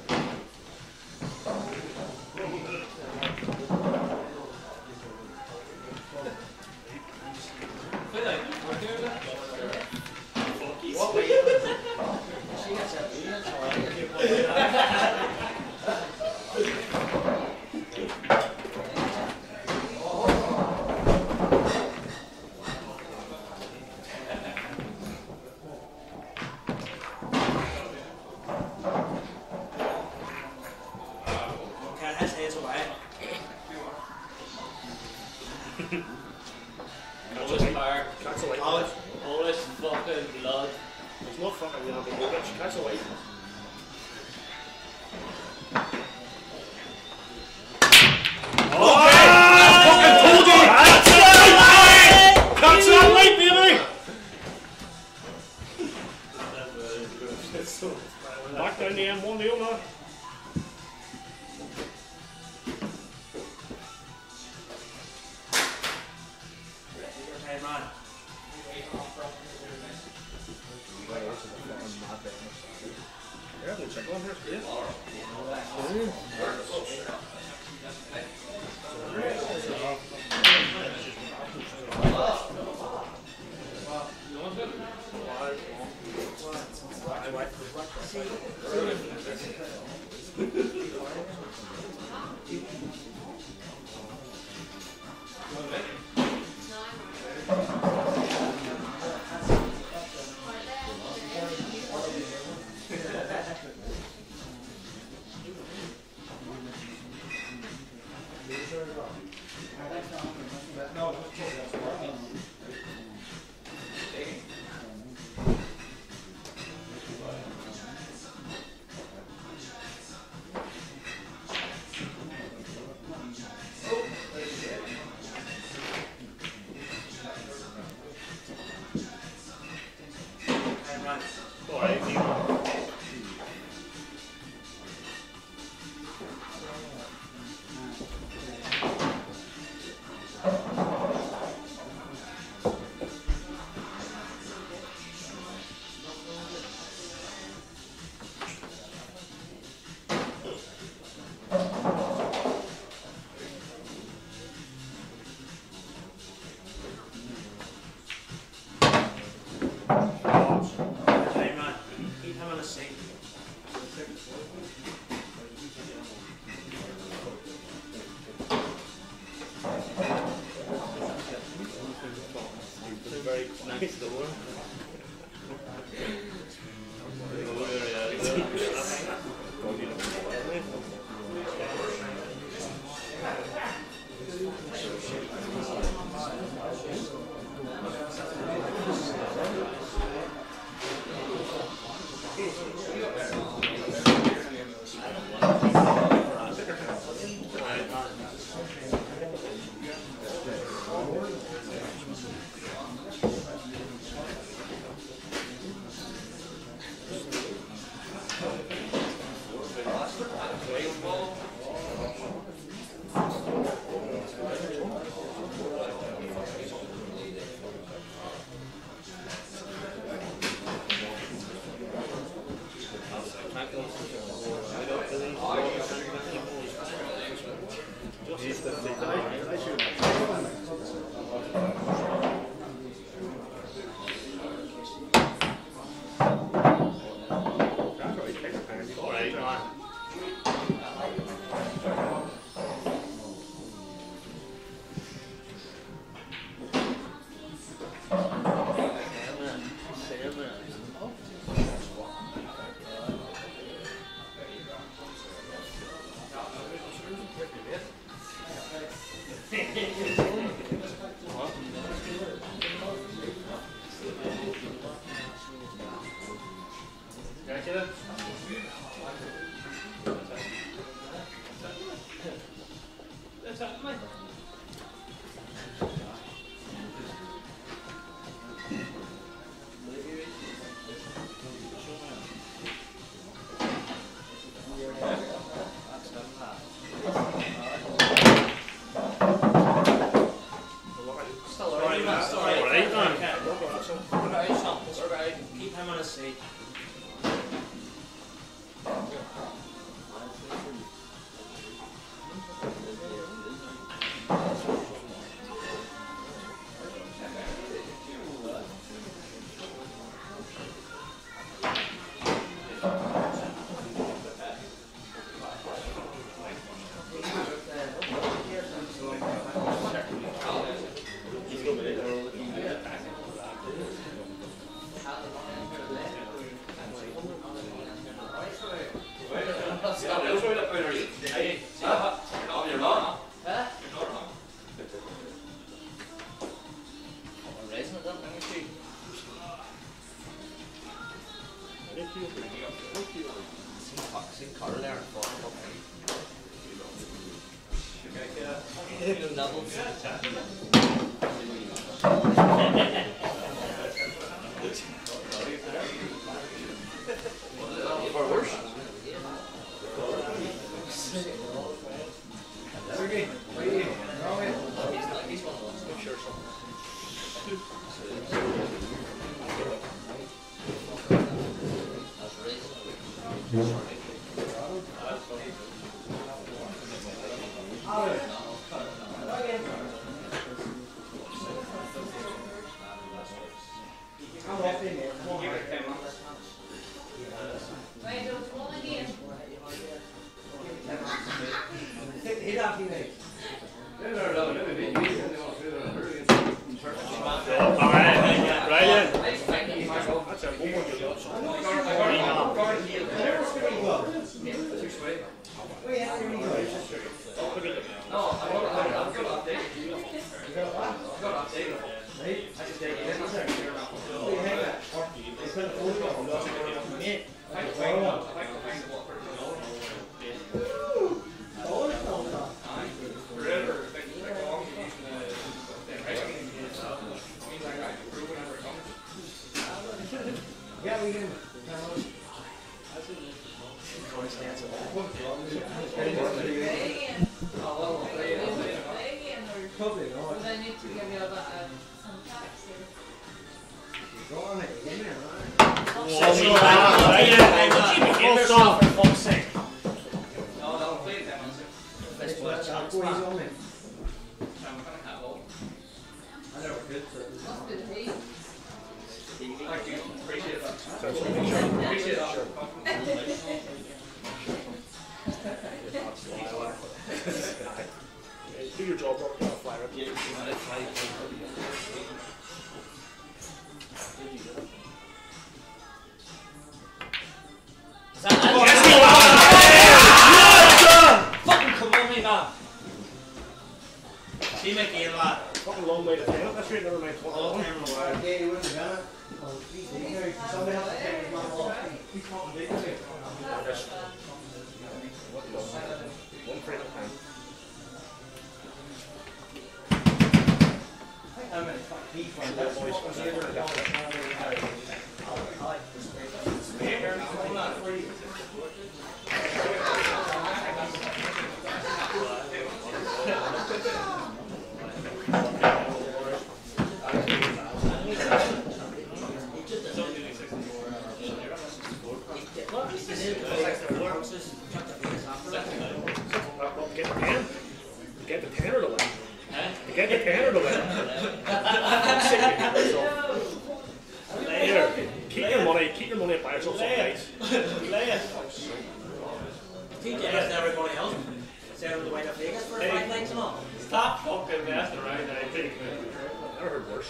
Polish fire.
That's a white.
Polish, Polish fucking blood.
There's no fucking you know the English. That's a white. That's not white, baby! Back down the M one deal now.
Hey, man.
Yeah, we'll check on here.
Wait, are you? Hey, huh? No, you're not.
Huh?
You're not wrong.
I'm raising it up, let me see. Seen Carl there. Doubles.
Do your job, Robert. I'll fly up.
Fucking come on, me man. See me again, lad.
Fucking long way to take it. That's right, never mind.
Oh,
Yeah, you wouldn't have done it. Somebody else take his man off. He's fucking big, isn't he?
One frame at a time.
I'm in fuck deep on that boys. I like this
Get the ten. Get the ten or the win. Get the ten or the win. Here, keep your money. Keep your money and buy yourself some nice.
T J asked everybody else. Said the way to Vegas for five nights and all.
Stop fucking messing around, I think.
Never heard worse.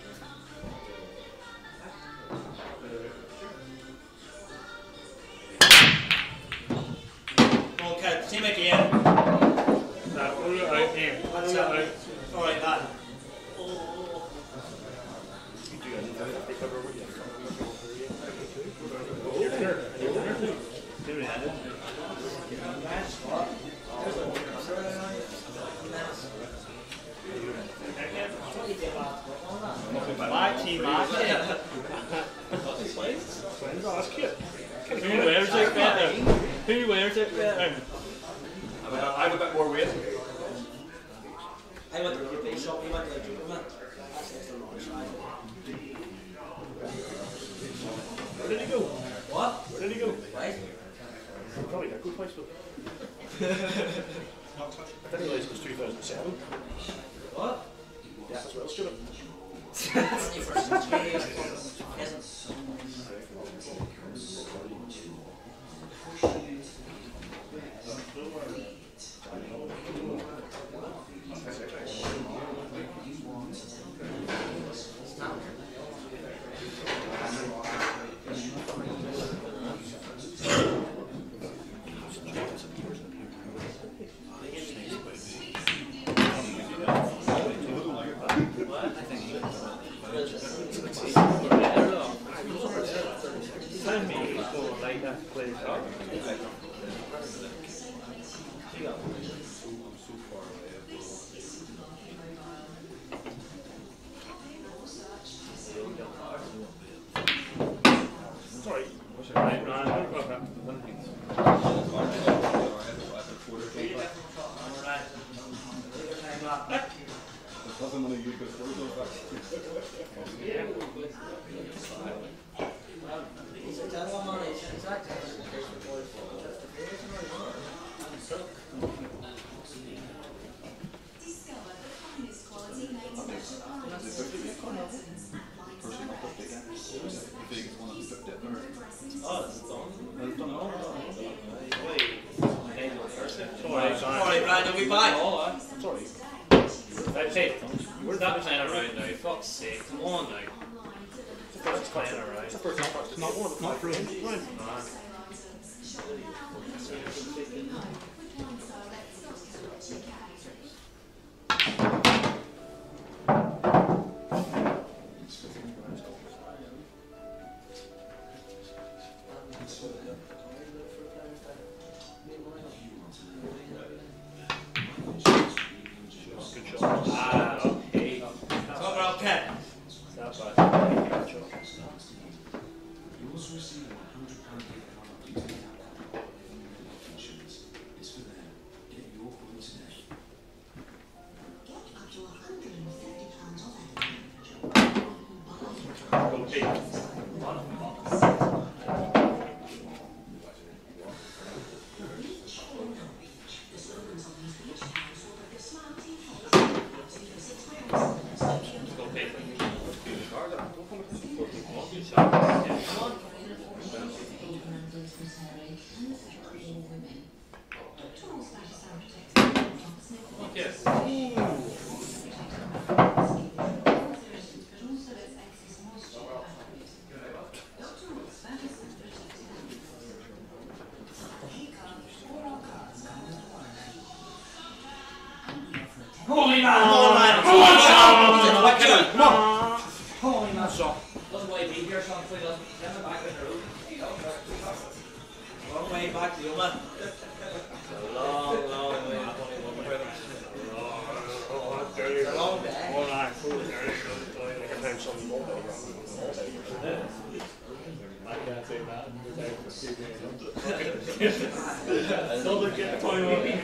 Okay, see me again.
Nah, pull it out.
What's that? Alright, lad.
My team, my team. Who wears it better? Who wears it better?
I'm a bit more weight.
I went to the base shop, we went to the Jupiter. That's next to launch.
Where did he go?
What?
Where did he go?
Right?
Probably got good place, but I didn't realise it was two thousand seven.
What?
Yeah, as well, stupid.
twenty-first century isn't.
Sorry.
Right, Ryan, what about that? One thing.
Discover the finest quality made-to-measure products.
Oh, it's done.
Sorry,
Sorry, Brian, you'll be back.
Oh,
Sorry.
I paid. Stop playing around now, fuck's sake. Come on now. Stop playing around.
It's not one of the five rooms. Right.
Ah, okay.
Cover up, Ken.
Stop bad.
You also receive a one hundred pound gift card to take out health insurance. It's for them. Get your quote today.
Get up to one hundred fifty pounds off anything. The slogans on these beach towels will put the smile to your face. To your six months.
Go pay.
Holy man! Holy man! Holy man! Come on! Holy man! Doesn't way deep here, son. Please doesn't. Send him back in the room. Long way back to you, man.
Long, long way.
It's a long day.
All right. I can find something more there.
I can't say that.
Still look at the toilet.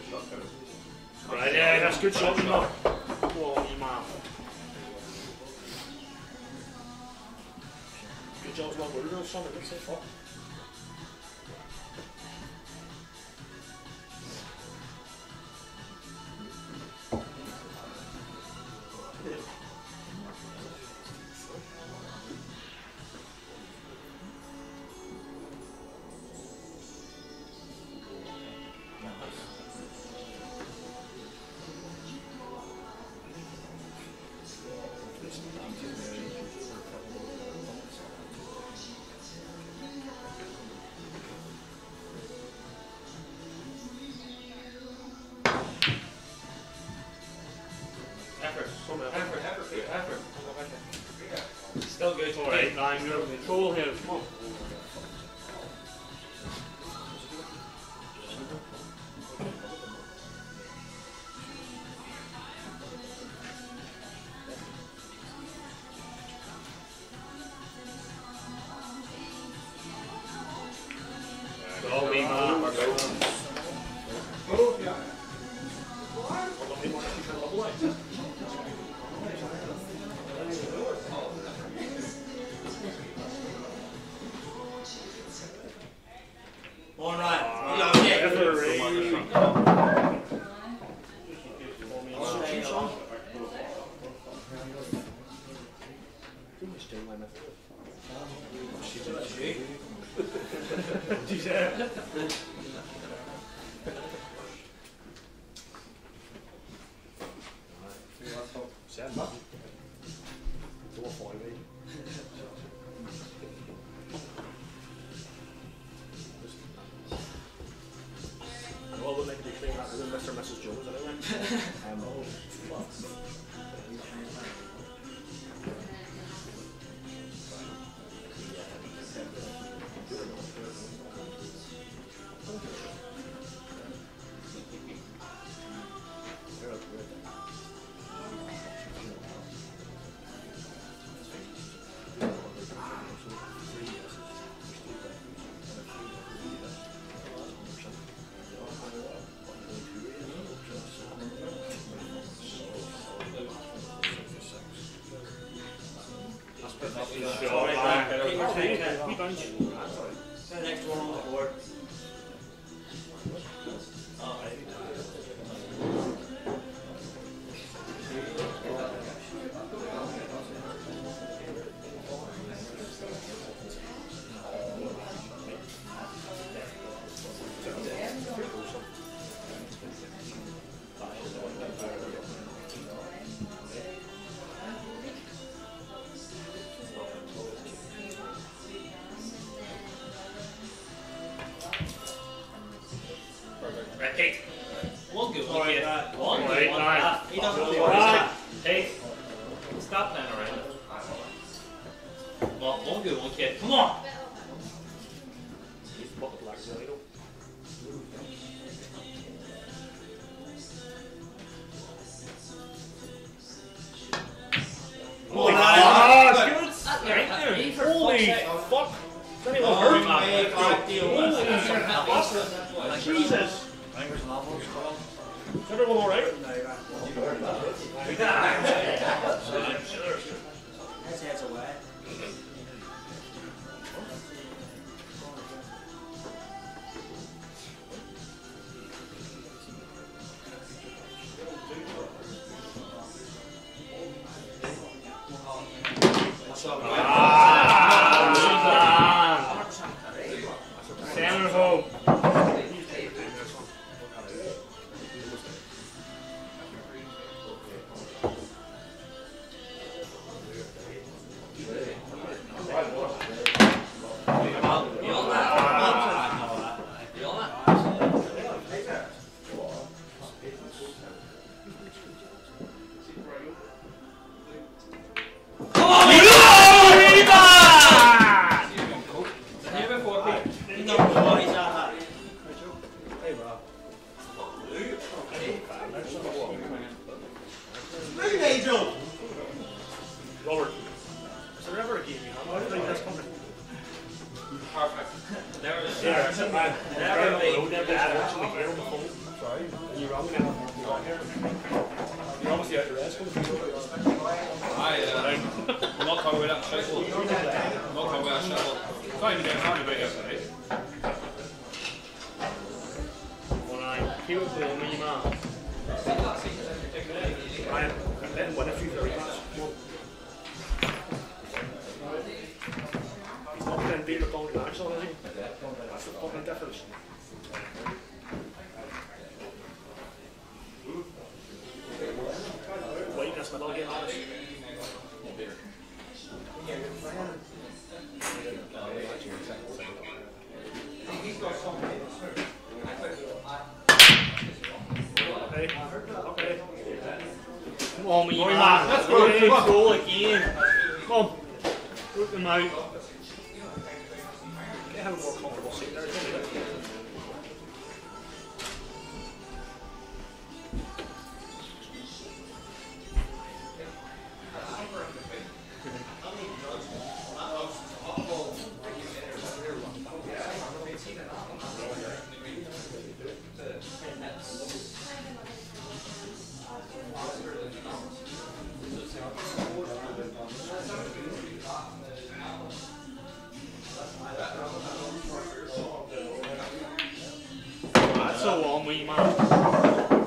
Right, yeah, that's good shot, you know. Quality man. Good job, well, we're doing something, let's say fuck.
Still good.
Alright, nine, you're in control here, come on. Go, wee man. Oh, yeah.
All right.
Mister and Missus Jones anyway. um,
The next one on the board.
Right, one good one,
Alright,
kid. One good
Alright,
one.
alright.
Ah, he doesn't really
Alright.
worry. Hey, stop playing around. Well, one good one, kid. Come on.
Holy
Ah,
fuck!
good.
Right there.
Hey, for
Holy
fuck's sake.
fuck! Is anyone
Oh,
hurt?
my God, deal with
Holy Jesus!
Fingers and elbows, Carl.
Is everyone alright?
His head's away.
Ah! Sanders home. Man,
Never
never
be.
road, never watching the gear on the phone. Sorry. And you run now. You're obviously out the rest.
I, uh, I'm not talking about that shit. I'm not talking about that shit. I'm not even getting hard about it yesterday.
When I keep it below me, man. I am letting win a few very much. He's not playing beat the gold national, is he? That's the fucking difference. Wait, that's my dog game, Alice. Okay, okay. Come on, me man. Let's go. Okay, goal again. Come on. Put them out. Get him a more comfortable seat there. That's so on me, man.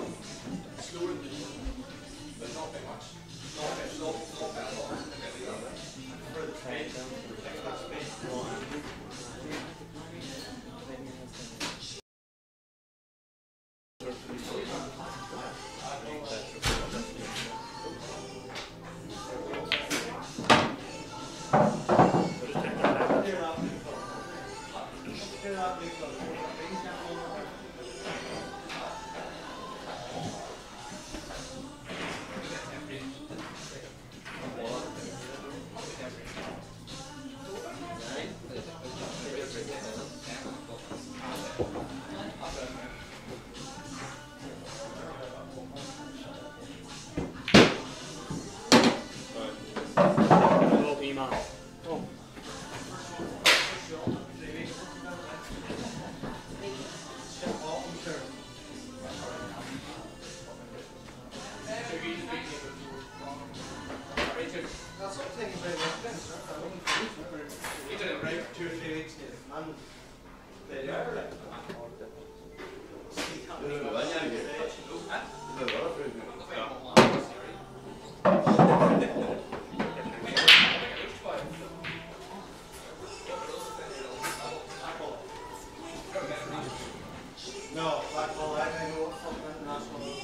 No, like, well, I don't know what fucking international is.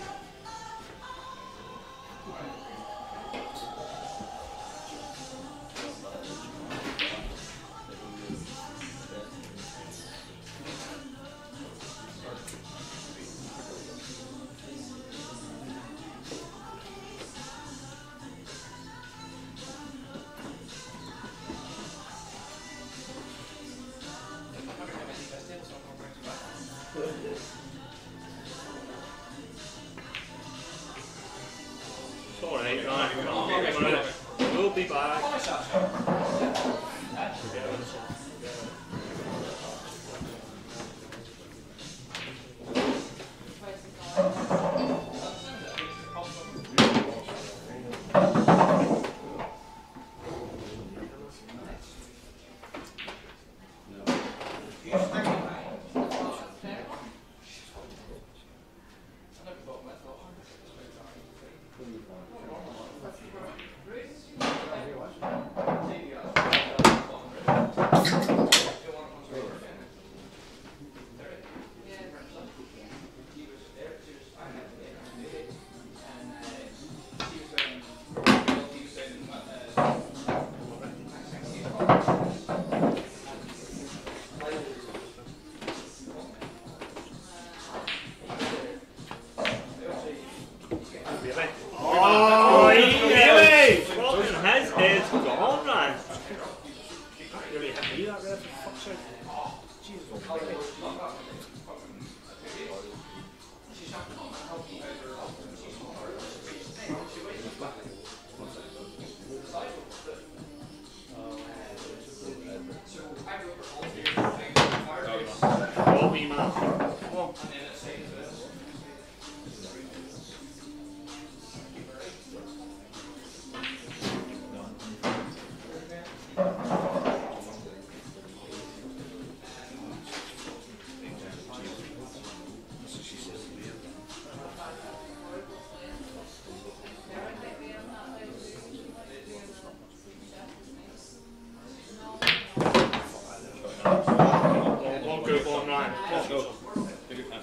It's alright, right. We'll be back.
Thank you.
wee man. Come on. One group, one nine. Let's go. Take your time.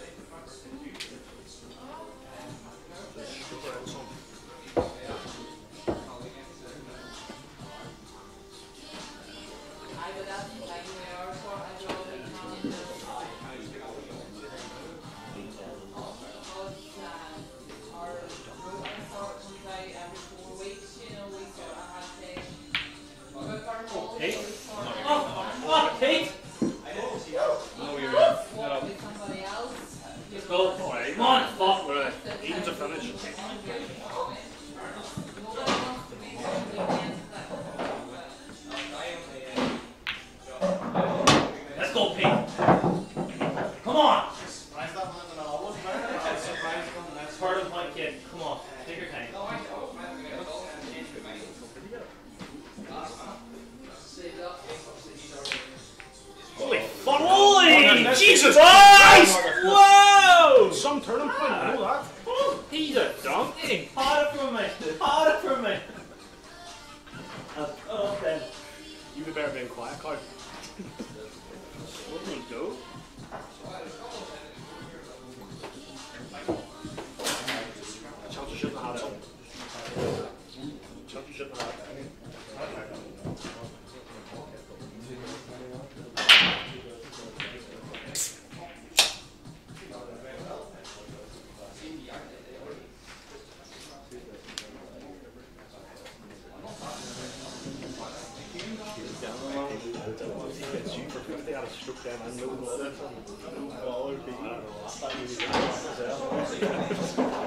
Hey. Oh, oh, Pete! Let's go. Come on, fuck.
Right. Even's a finish.
Let's go, Pete. Come on. That's part of my kid. Come on, take your time.
Holy fuck!
Holy
Jesus
Christ!
Christ!
Whoa!
Some turning point, I know that. He's a donkey.
Hold it for me. Hold it for me. I'll cut off then.
You better be quiet, Carl. What do you do? Chelsea shouldn't have had it. Chelsea shouldn't have had it. They had a stroke down and no water. All our people. I don't know. I thought he was going to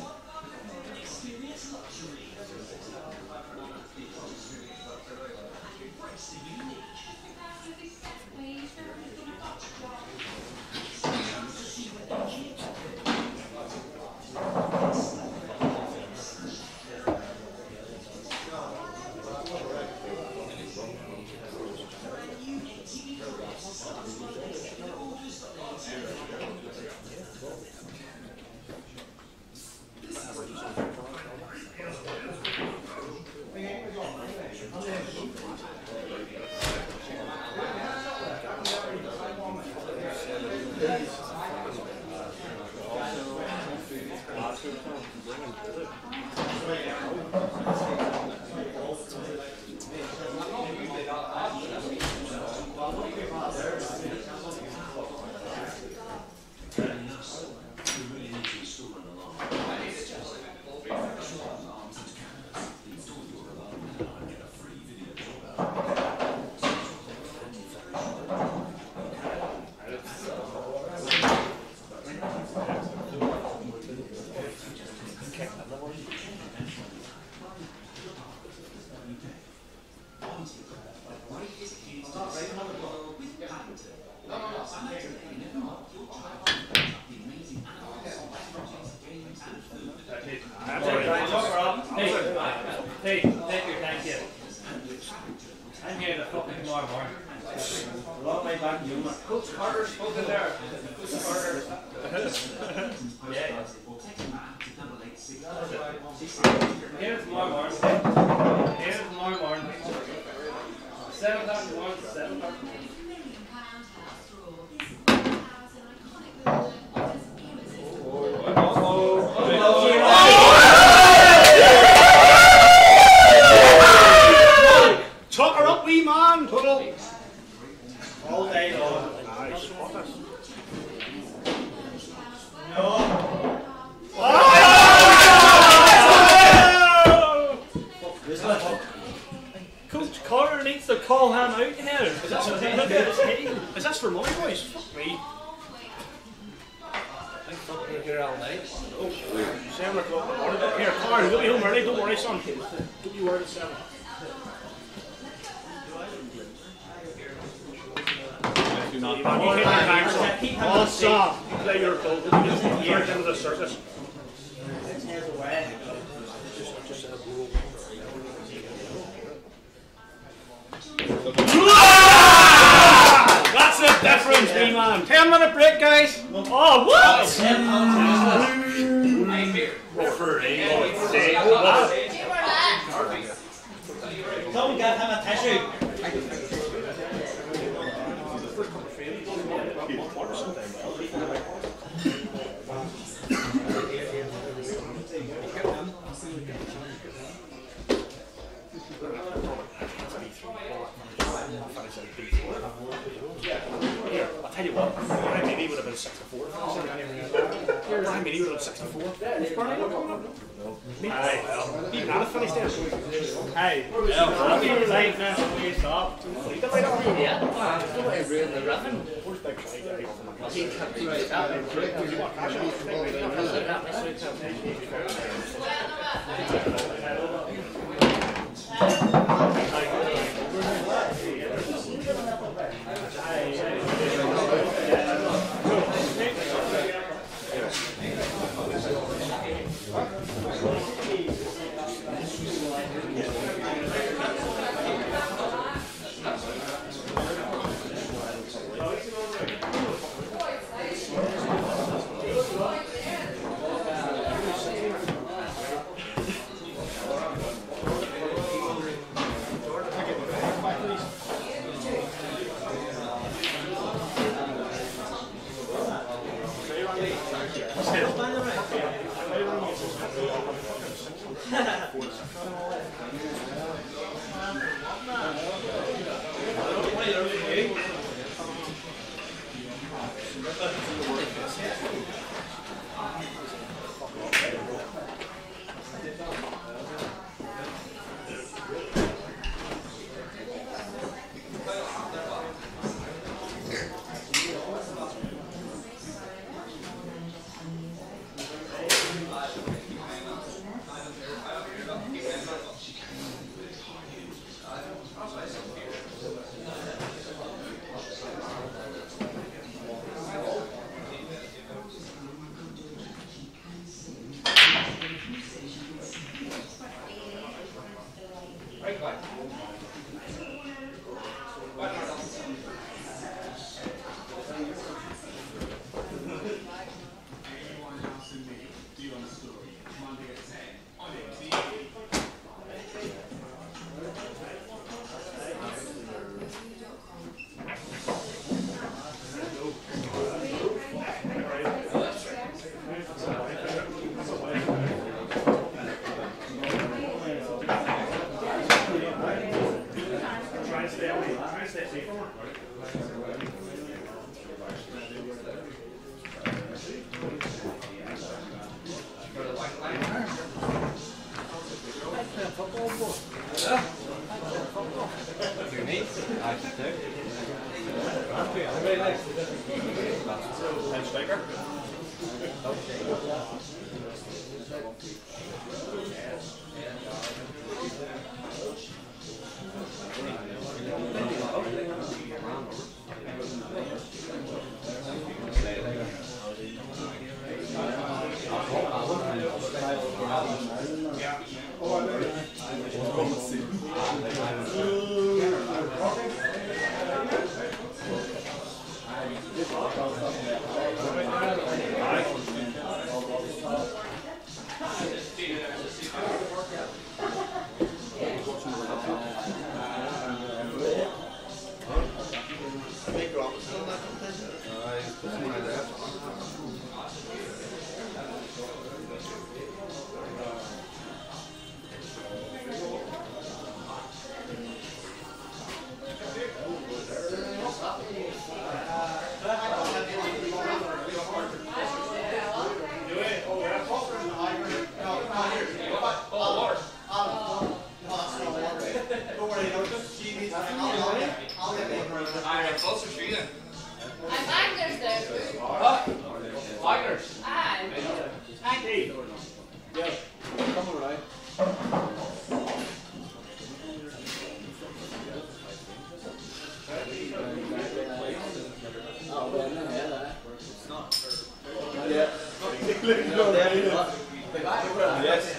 Hey, take your time, kid. I'm here the fucking tomorrow morning. A long way back in Yuma. Coach Carter spoke in there. Coach Carter. Yeah. Here tomorrow morning. Here tomorrow morning. Seven o'clock to one. Seven o'clock to one.
Tuck her up, wee man! Tunnel!
All day long.
Nice. What this?
No.
Coach Carter needs to call him out here. Is this, is this for money, boys? Fuck me.
I'm fucking here all night.
Oh, seven o'clock in the morning. Here, Carter, you'll be home early. Don't worry, son. Don't you worry at seven.
Do not.
You keep your time, son.
Keep
Oh, stop. Play your code. You're into the circus. That's the difference, B-man. Ten minute break, guys. Oh, what?
Someone get him a tissue.
Here, I'll tell you what, Brian Meany would have been sixty-four. Brian Meany would have been sixty-four. Aye, well, even I'd have finished there. Aye. Stop.
Yeah. Nobody ruined the ribbon.
Yes.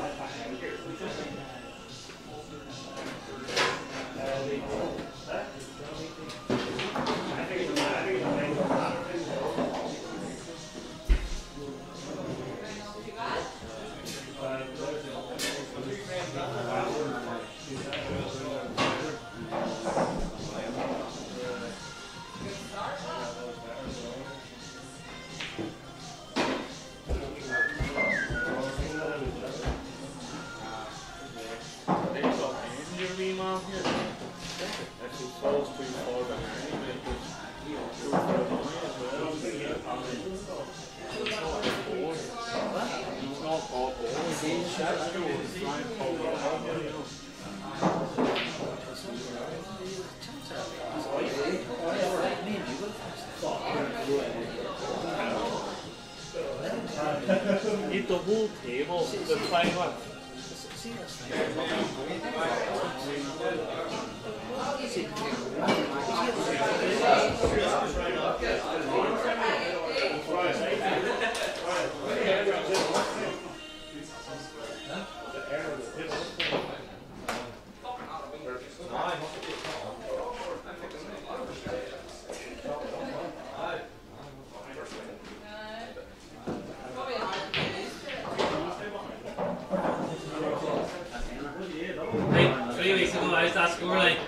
Eat the whole table, the fine one.
Right, three weeks ago I was that scoreline.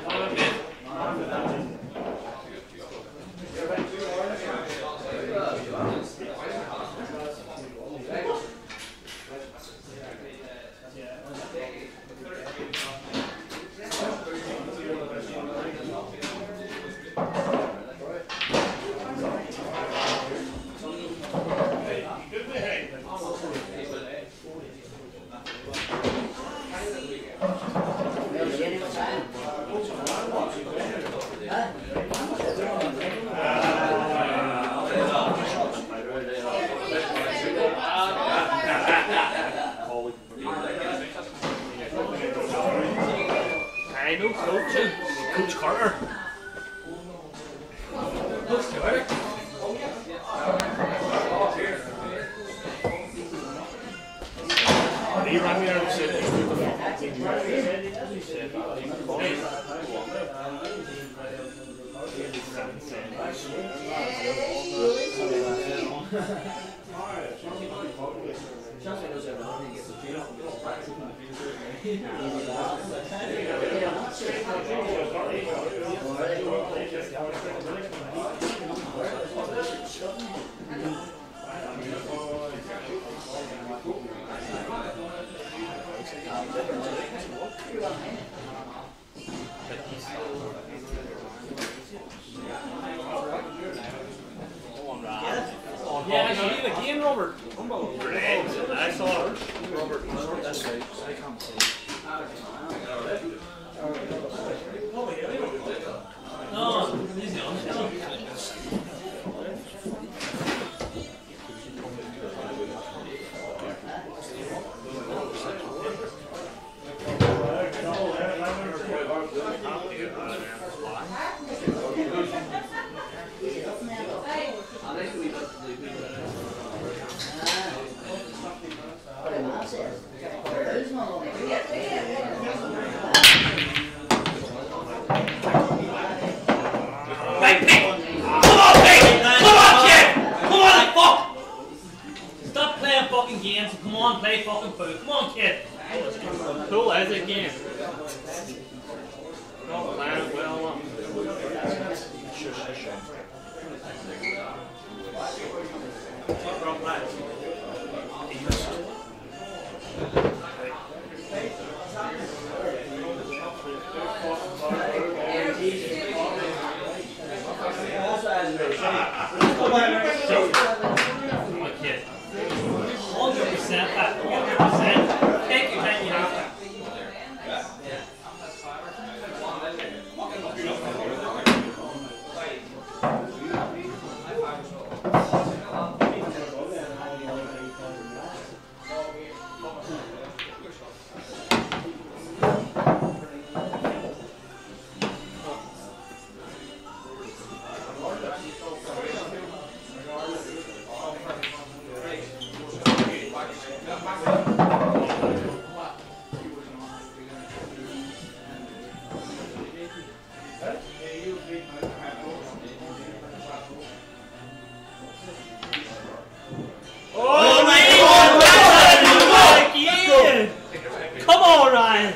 I know coaching. Coach Carter.
Coach Carter.
He ran me out and said, he said,
Yeah, I leave again, Robert.
I saw it.
Robert, that's right. I can't see.
No, easy on. Right, Pete! Come on, Pete! Come on, kid! Come on, fuck! Stop playing fucking games and come on, play fucking pool. Come on, kid!
Cool as a game. Not playing well.
Okay. one hundred percent back. one hundred percent. Take your time, you have to. Oh, Ryan! Come on, Ryan!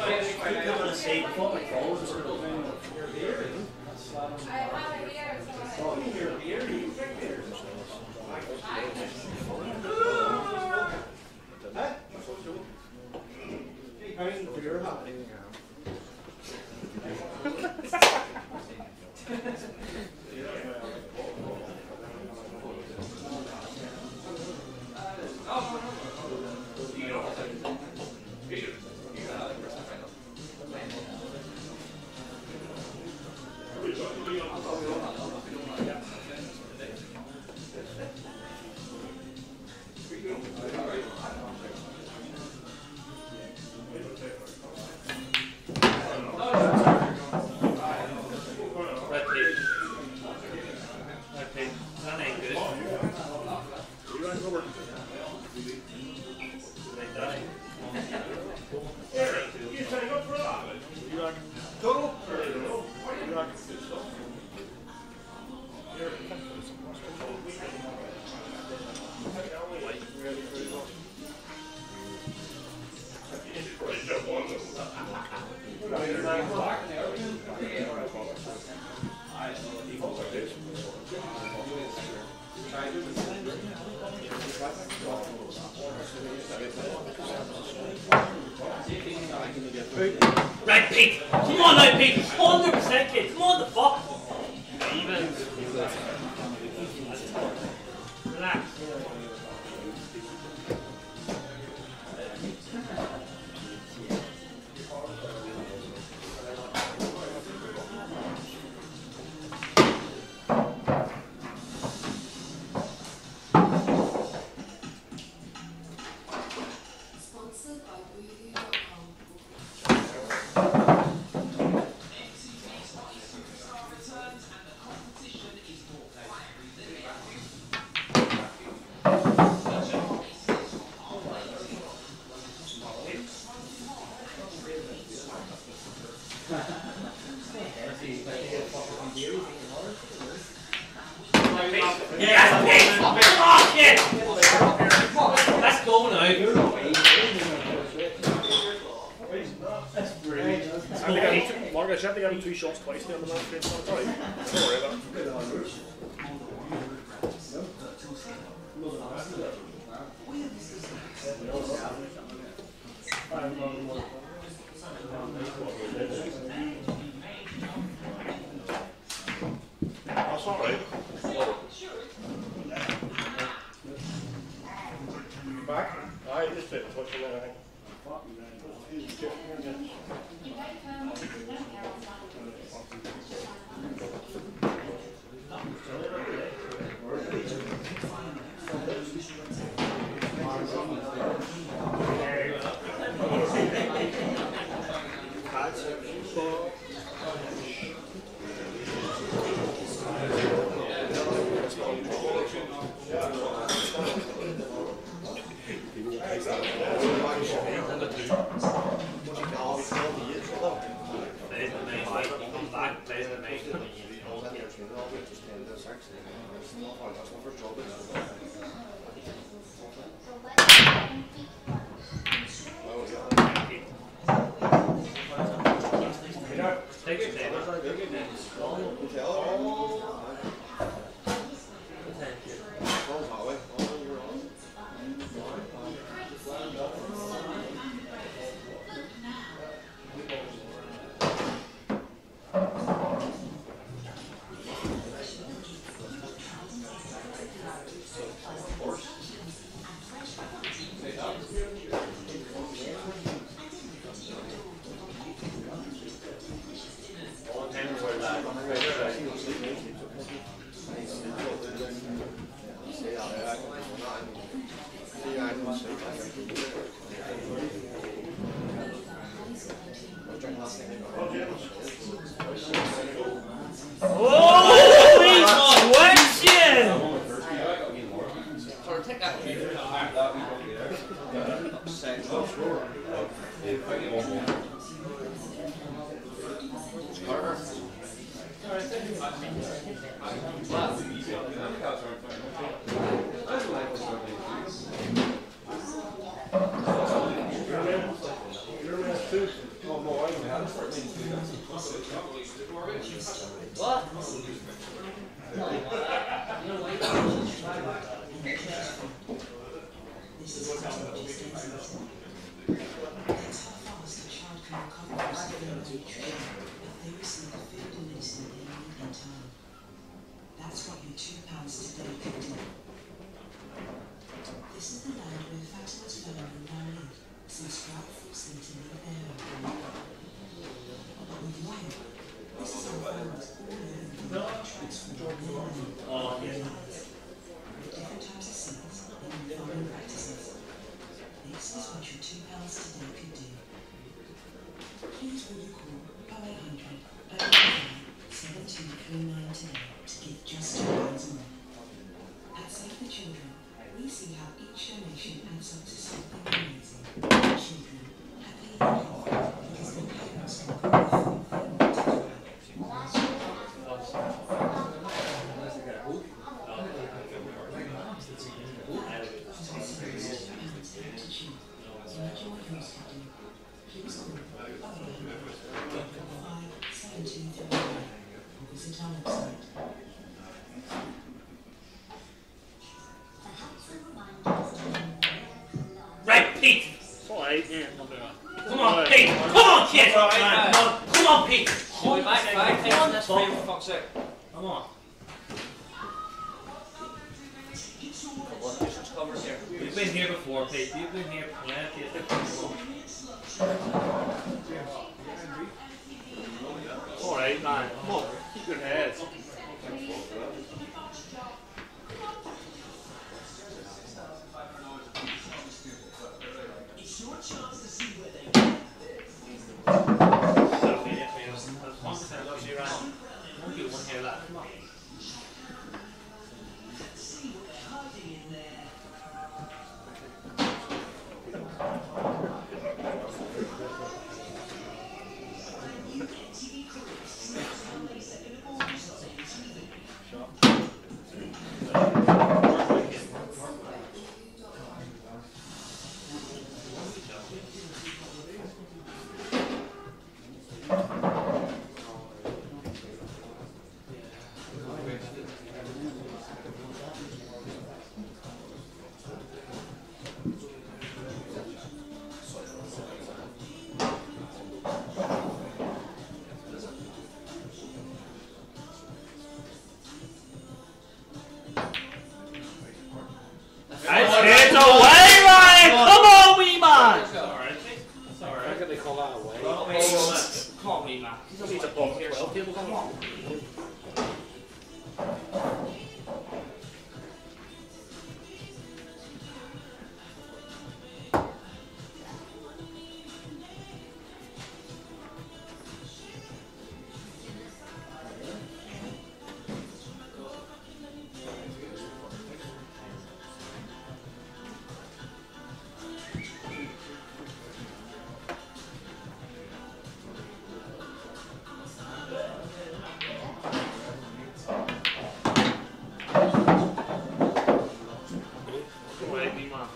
Right, Pete! Come on now, Pete! one hundred percent kid! Come on, the fuck! Even. Relax.
Marcus, you have to give him two shots twice there on the man. Don't worry about it.
That's all right.
Back?
I just did touch it, I think. Carter.
What?
No, you know why? This is how fast a child can recover from severe reach if they receive the food and medicine they need in time. That's what your two pounds today could do. This is the land where Fatima's family now live, since Sprout forced them to leave their home. But with your help, this is how families all over the transform their land.
Oh, yes.
With different types of seeds and farming practices. This is what your two pounds today could do. Please will you call oh eight hundred, oh nine seven two three nine today to give just two pounds more. At Save the Children, we see how each donation adds up to something amazing. Children, happy and healthy, because their parents can grow the food they want to grow.
Right, Pete!
Alright, yeah.
Come on, Pete! Come on, kid! Come on, come on, Pete!
Boy, back, back, take on this frame for fuck's sake.
Come on.
Covers here.
You've been here before, Pete. You've been here plenty of times.
Alright, man. Come on, keep your head.
It's your chance to see where they
one percent luxury round. Won't do one here left. Come on.
see what they're hiding in there. You get T V Cribs. Sunday second of August on M T V.
It's away, Ryan! Come on, wee man!
It's alright. It's alright.
How can they call that away?
Well, come on, wee man.
He's only a ball
Here,
twelve table.
come on.
Away, me man.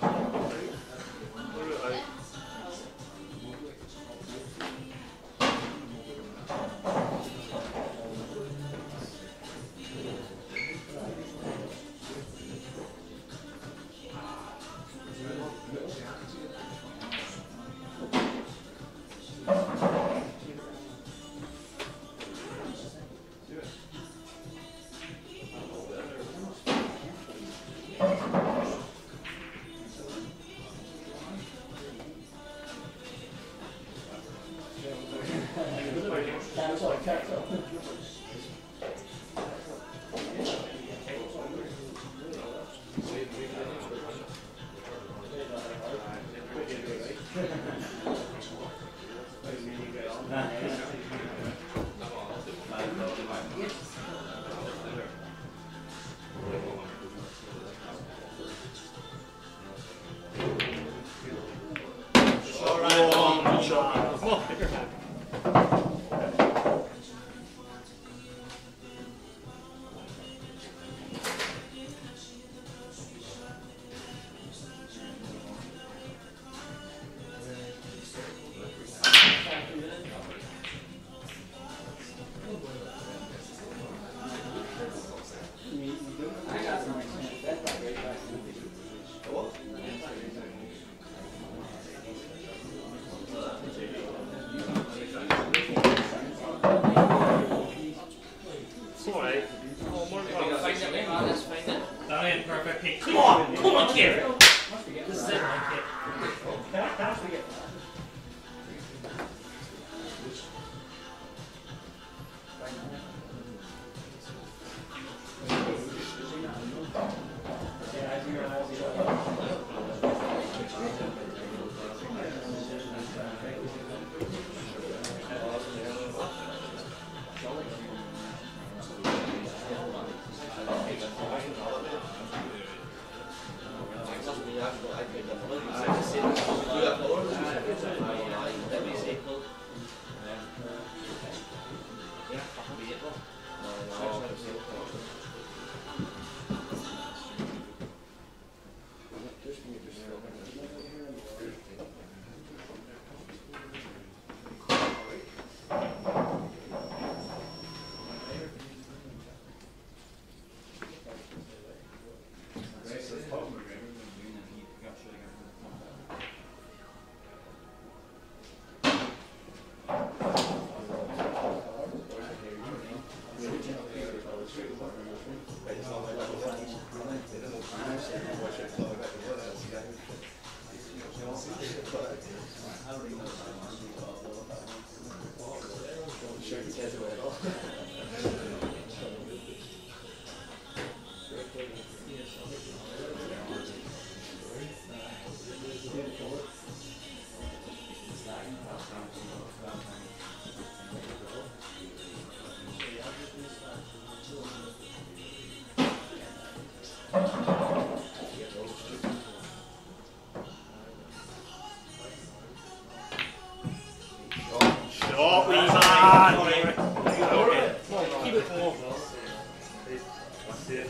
fuck! Come on, kid! This is it, my kid.
Oh,
man! Keep it warm. That's it.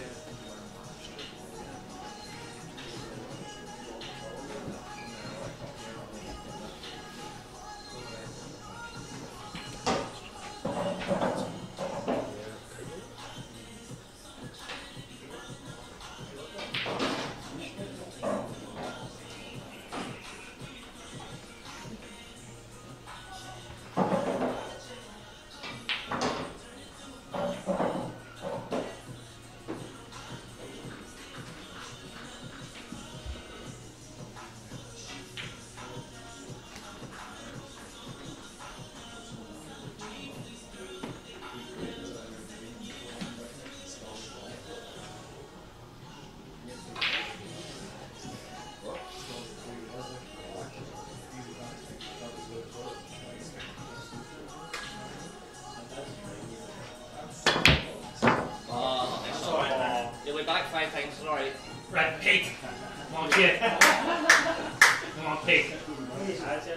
Five times, sorry.
Right, Pete. Come on, kid. Come on, Pete. Come on,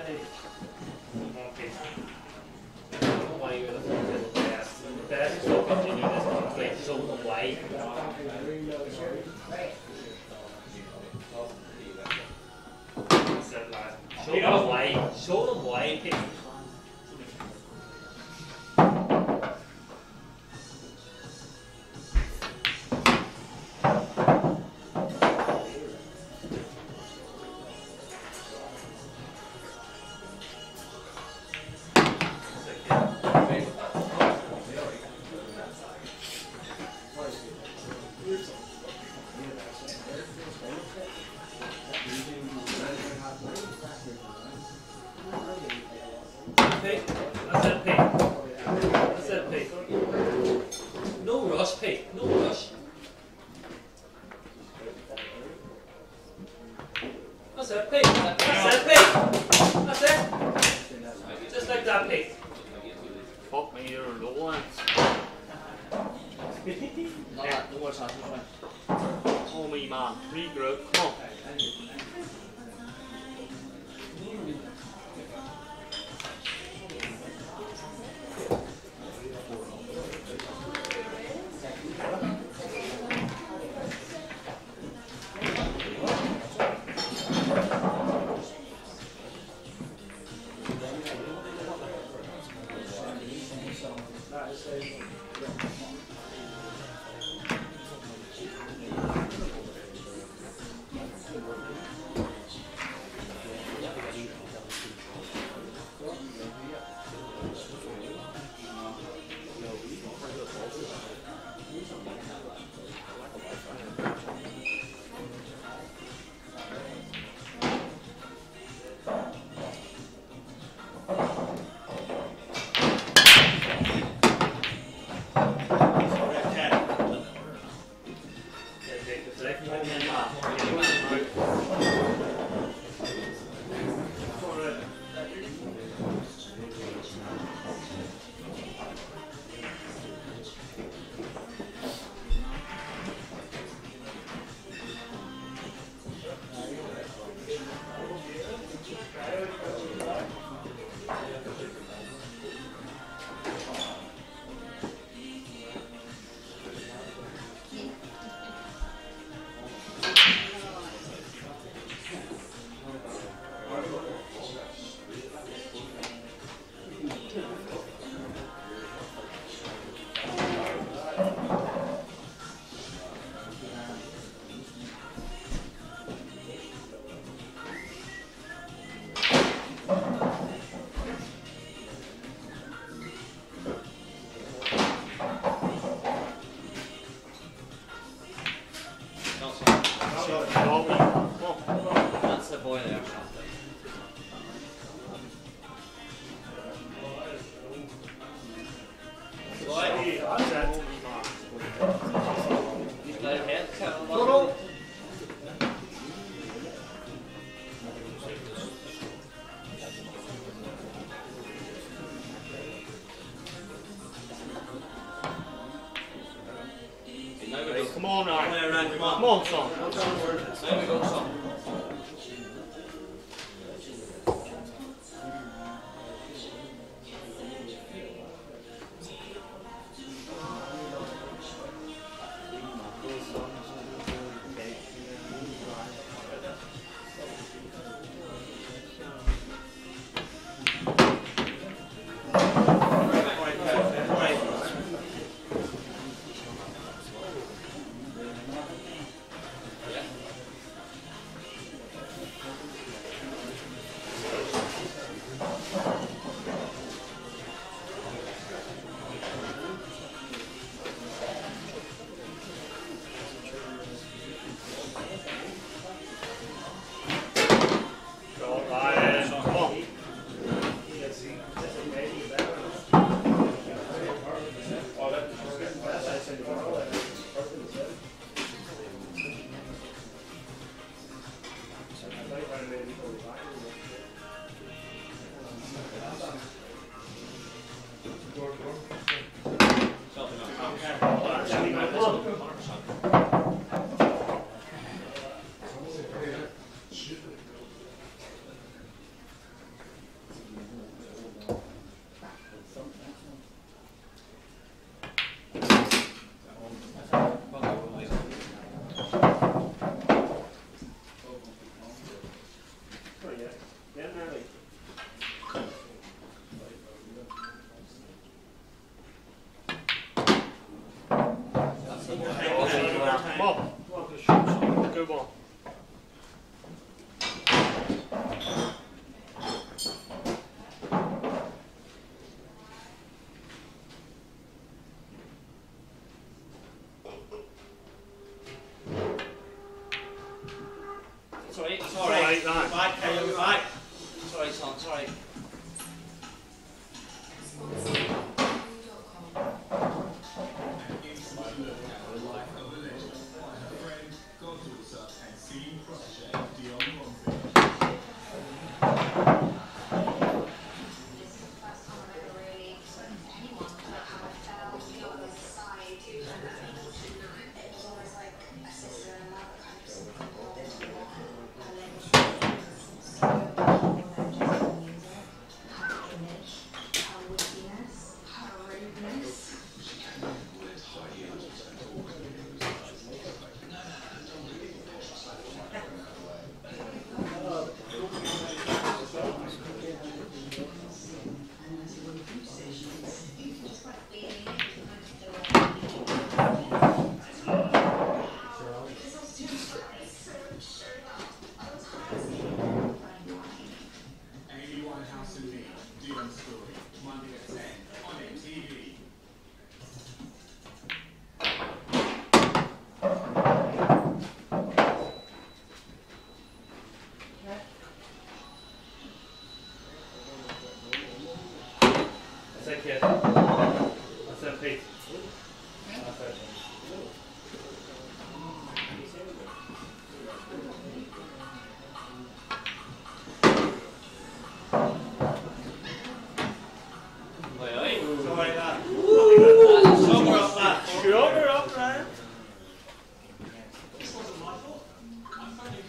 Pete. I don't know why you're the best. The best is to continue this conflict so wide. Show them why. Show them why, Pete. Pete, that's it, Pete. That's it, Pete. No rush, Pete. No rush. That's it, Pete. That's it, Pete. That's it. Just like that, Pete.
Fuck me, you're low on.
Not that, no more chances, man.
Oh me man, regroup, come on.
That's the boy there.
Total.
Come on now.
Come on.
Come on, son.
There we go, son. Sorry, sorry.
Sorry, right.
Back, Kyle, back. Sorry, son, sorry.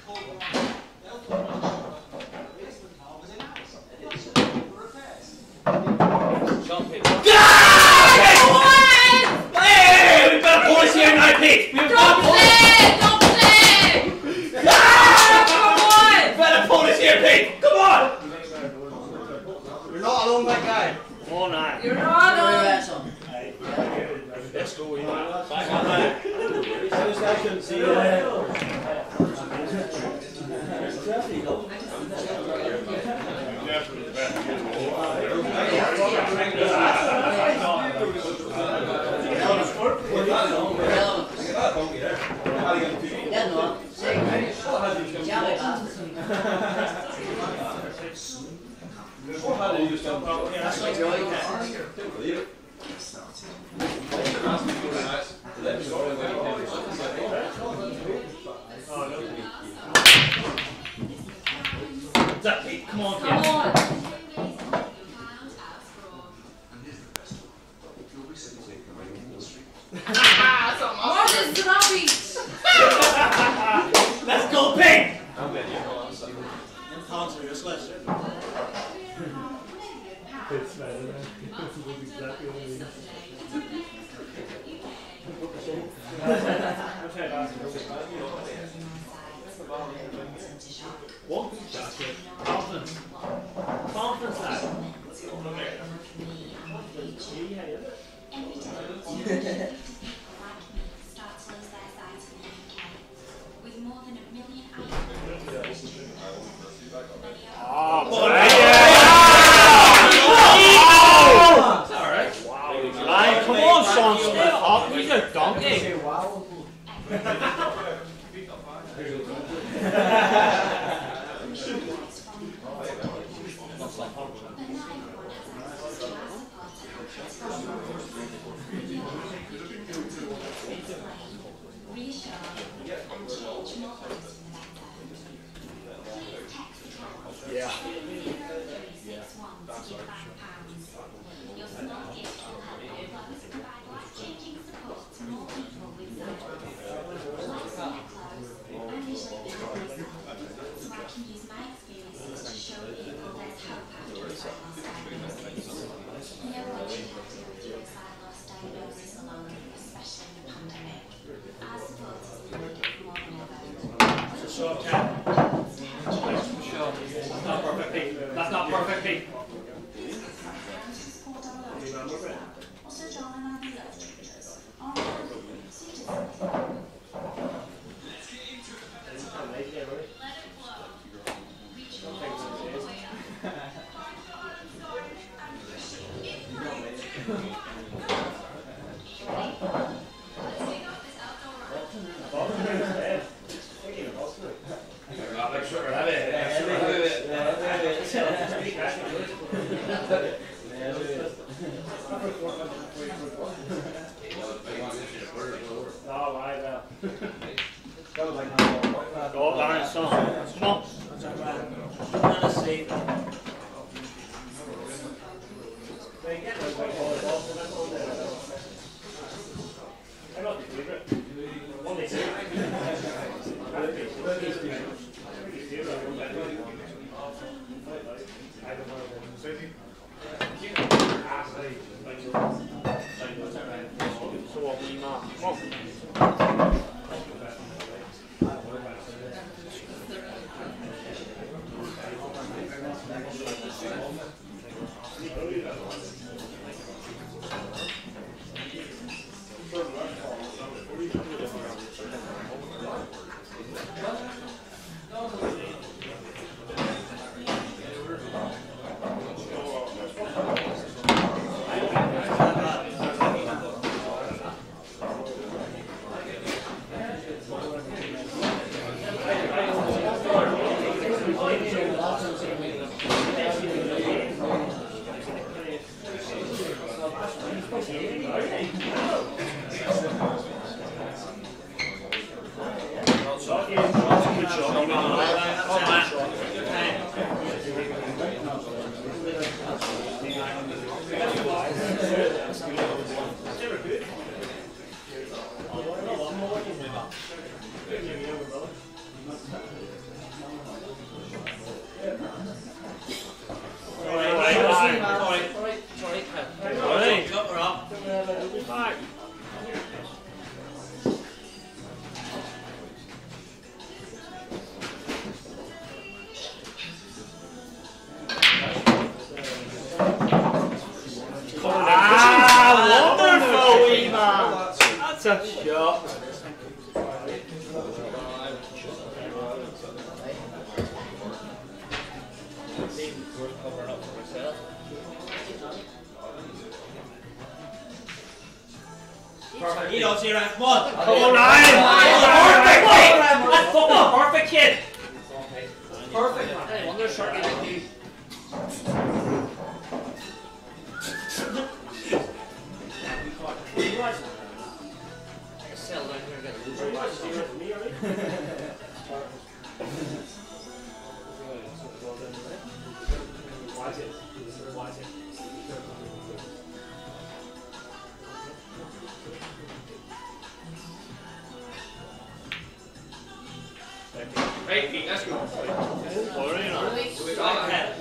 Jump it.
Hey, we've got a policy here now, Pete. We've got a policy.
Don't play!
Ah, come on! We've got a policy here, Pete. Come on.
You're not alone, that guy.
Come on now.
You're not on!
Let's go. You know.
Back on now.
Yeah, no.
That Pete, come on,
Come
kid.
on! What is the beach?
Let's go, Pete. What? Confidence. Confidence, lad.
With more than a million
It's alright. Right, come on, Sean, split it up. He's a donkey.
Yeah. Your small gift will help your clothes provide life-changing support to more people with syndrome. Like summer clothes, I'm usually busy myself, so I can use my experiences to show people there's hope after a fat loss diagnosis. No one should have to endure a fat loss diagnosis alone, especially in a pandemic. Our support is needed more than ever.
Show up, Ken. That's not perfect, Pete. That's not perfect, Pete. Go, Lawrence, son. Come on. I'm gonna save it. So what we mark. Come on. Shut up. Covering up for myself. Perfect. You know, Zero. Come on. Come on, Ryan. Perfect, kid. That's fucking perfect, kid. Perfect, man. Hey, wonder short you Settle down here and get a loser. Watch it. Watch it.
Right, Pete, let's go.
Already not.
We got ahead.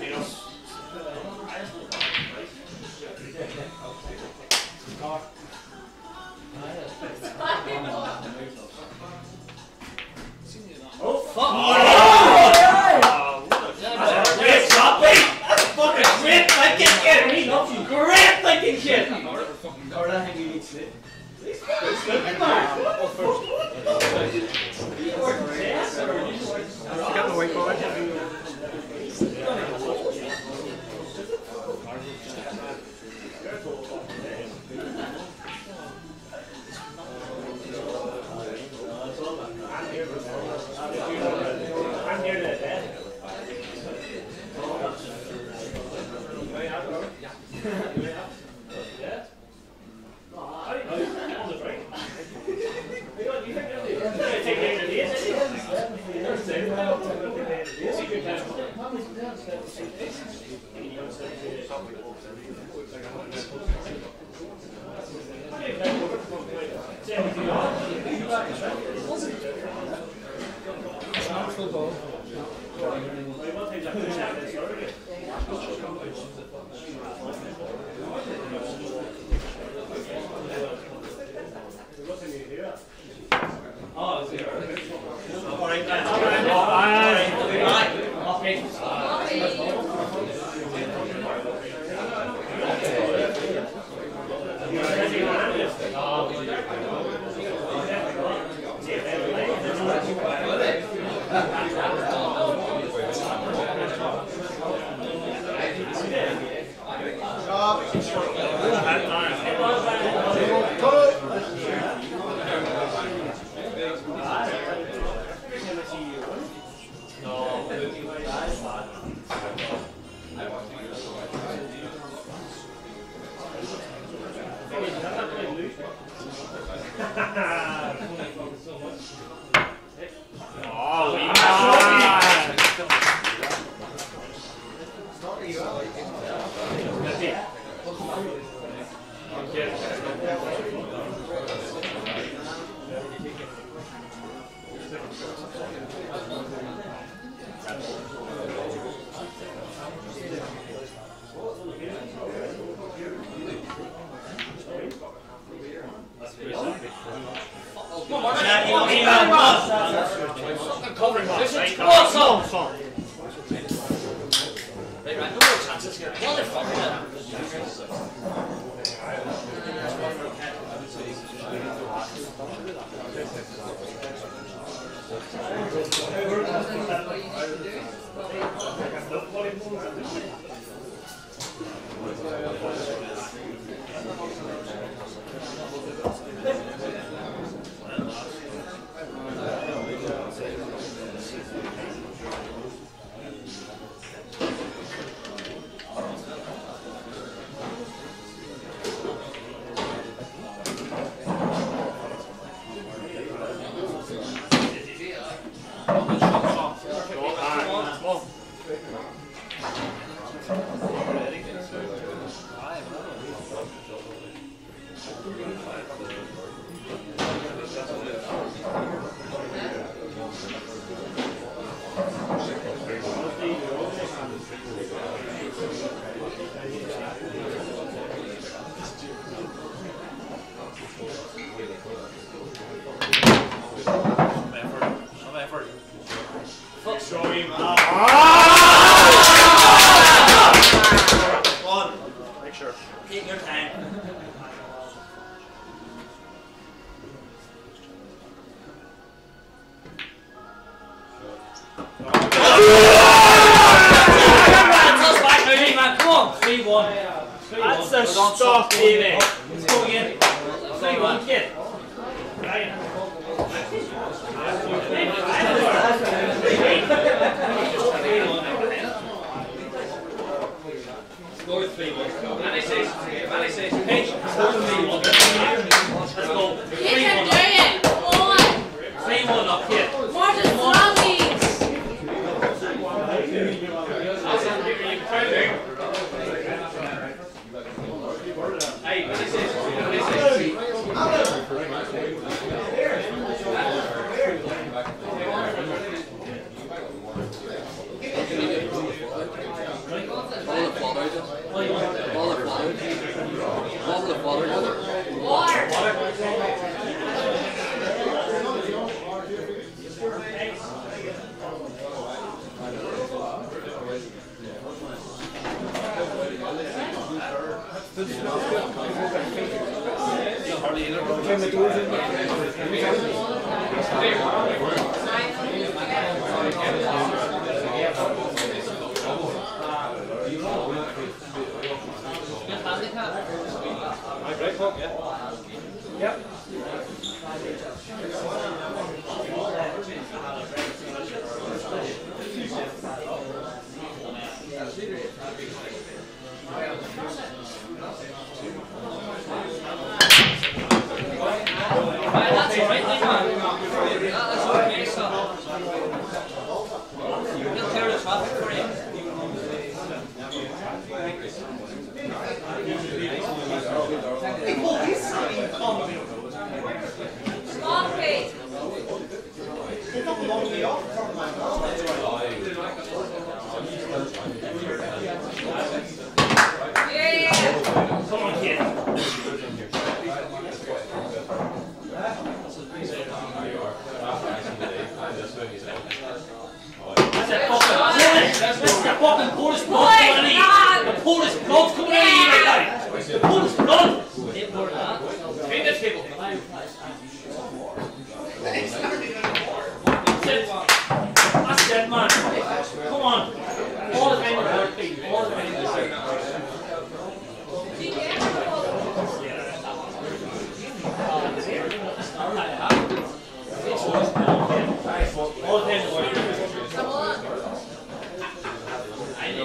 Oh, fuck! Oh, that's a great shot, Pete! That's a fucking great thinking kid! He loves you. Great thinking kid!
Or I think he needs it.
Got the white ball.
I'm near that bed. Oh, is it? All right, guys. All right. All right. Okay. Oh, we covering position. Come on, son. Son. Right, right. No more chances here. What the fuck, man? Don't stop, baby. Let's go again. three one, kid. Right. Score three one.
Manny says, Manny says,
Hey, score three one. Let's go.
You
three
can
one.
do it. Come on.
three one up, kid.
Martin Swami.
hey, Manny says, Manny says,
Yep.
that's alright, then, man. That's okay, so. He'll clear the traffic for you.
Stop it. Yeah.
Come on, kid. That's a fucking Polish. That's the fucking Polish blood coming in here. The Polish blood coming in here right now. The Polish blood. Feed this people. That's it. That's it, man. Come on. All the time in the world, people. All the time in the world. All the time in the world.
Come on.
I know.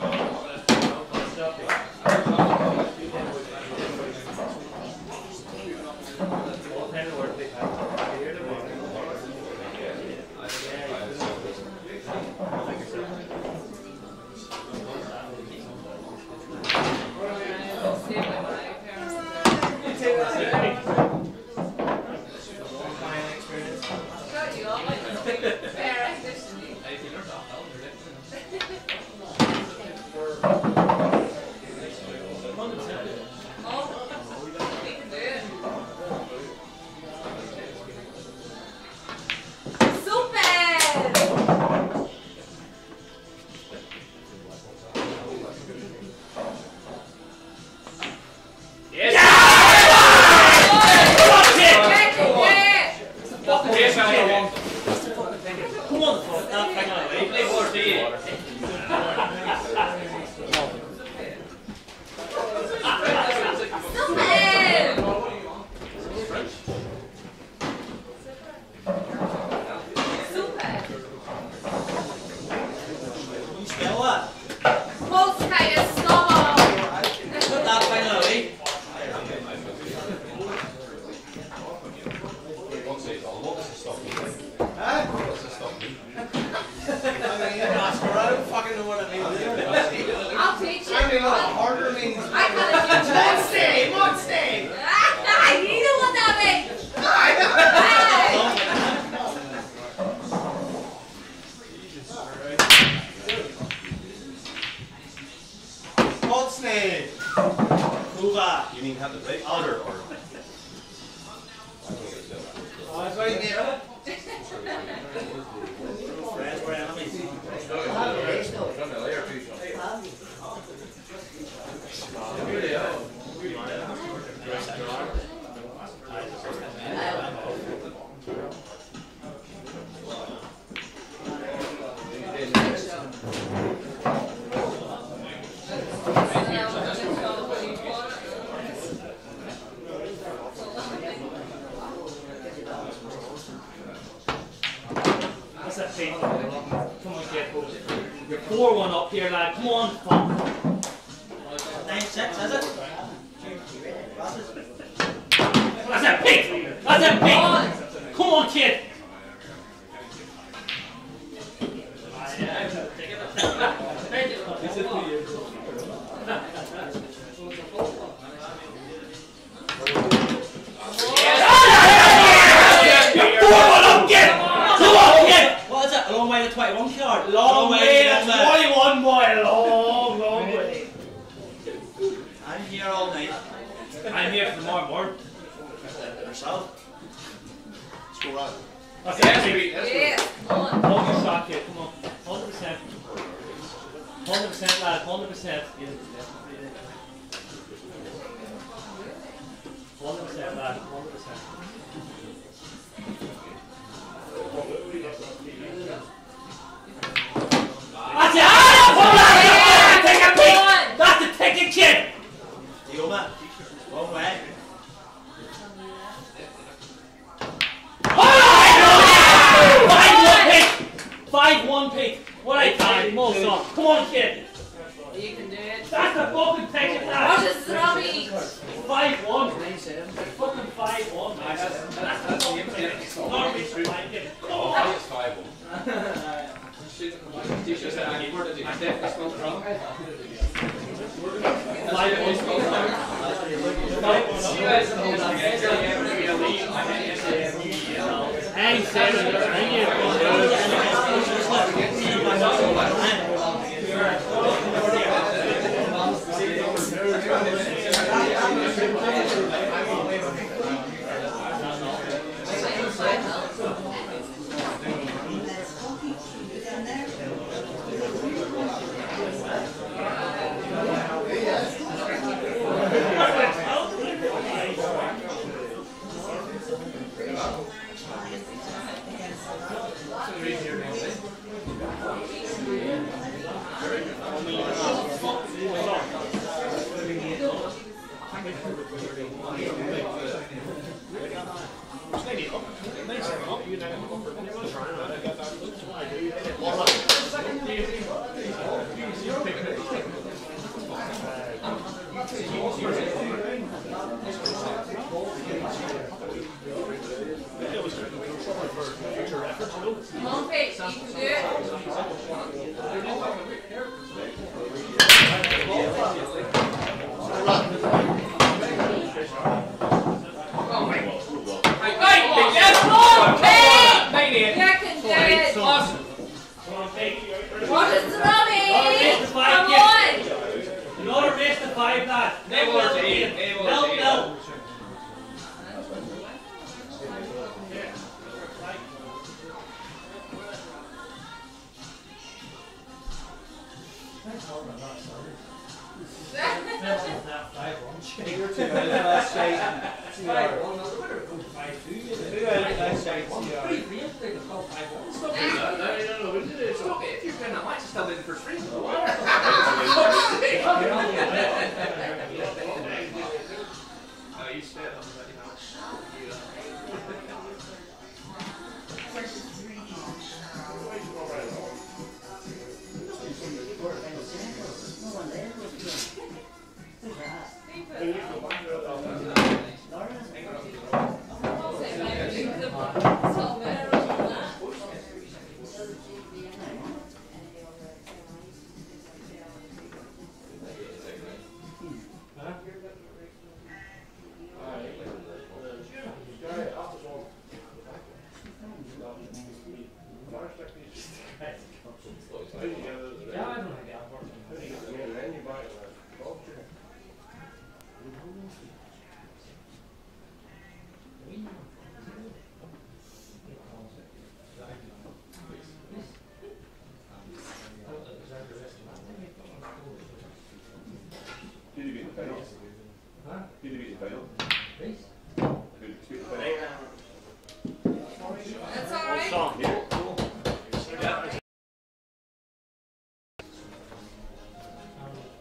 You mean have the big outer or?
Oh, that's right there.
Friends were enemies. it, Pete. Come on, kid. You're four one up here, lad. Come on, fuck.
Nine six, is it?
That's it, Pete. That's it, Pete. Come on, kid.
What is it? A long way to twenty-one card?
Long way to twenty-one, boy. Long, long way.
I'm here all night.
I'm here for tomorrow morning.
Yourself?
Let's go right.
That's
Yes,
it.
Pete, let's go.
Yeah, come on.
Hold your shot, kid. Come on. one hundred percent. one hundred percent, lad. one hundred percent. one hundred percent, lad. one hundred percent. That's it! Ah, take a peek! That's the ticket, kid!
Deal, man. Long way.
five one pick! What I time? Come on, come on, kid!
You can do it.
That's the fucking ticket,
What
lad!
is Robbie?
five one! Fucking five one, man. That's the fucking ticket. Not reach the five, kid. Come on!
It's five one. Teacher said I gave her the definitely spelled wrong.
Five one. Hang seven. Hang it.
Come on, Pete. You can do it. Come on, Pete. You can do it. What is Robbie? Come on.
Another race to five, lad.
Name was eight. Name was
No,
eight.
no.
If you're playing that match, it's still in for free. No, you stay on the match.
Did you beat the final? Huh? Did you beat the final?
Please.
Did you beat the final?
That's all right.
Song.
Yeah.
Yeah.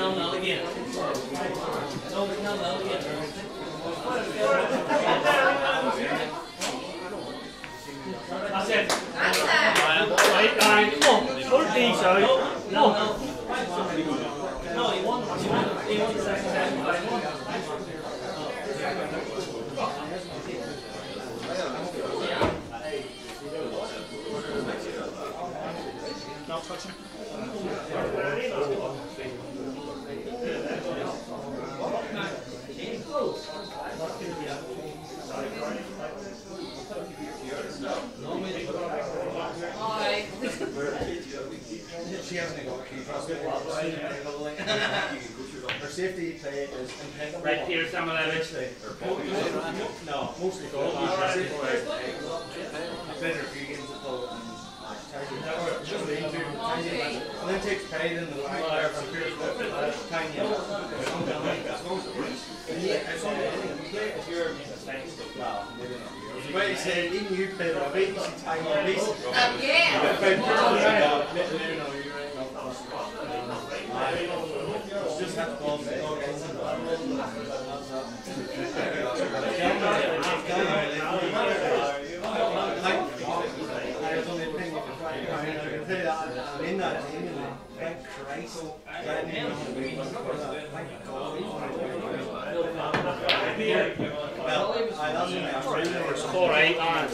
no, no again. No, no, no again. That's it. Right, right, come on. Put these out. No, no. No, he won. He won. He won the second set.
No touching.
She hasn't got a key for us. Her safety play is impeccable.
Right here, Samuelevich.
No, mostly goal. Her safety play. I played her a few games at the just lean to and then takes pride in the line there from here to tiny.
If you're well,
But he said, even you play the beat, you should tie your piece.
Yeah.
Just have to go and in that team, thank Christ. Well, I that's
four eight on.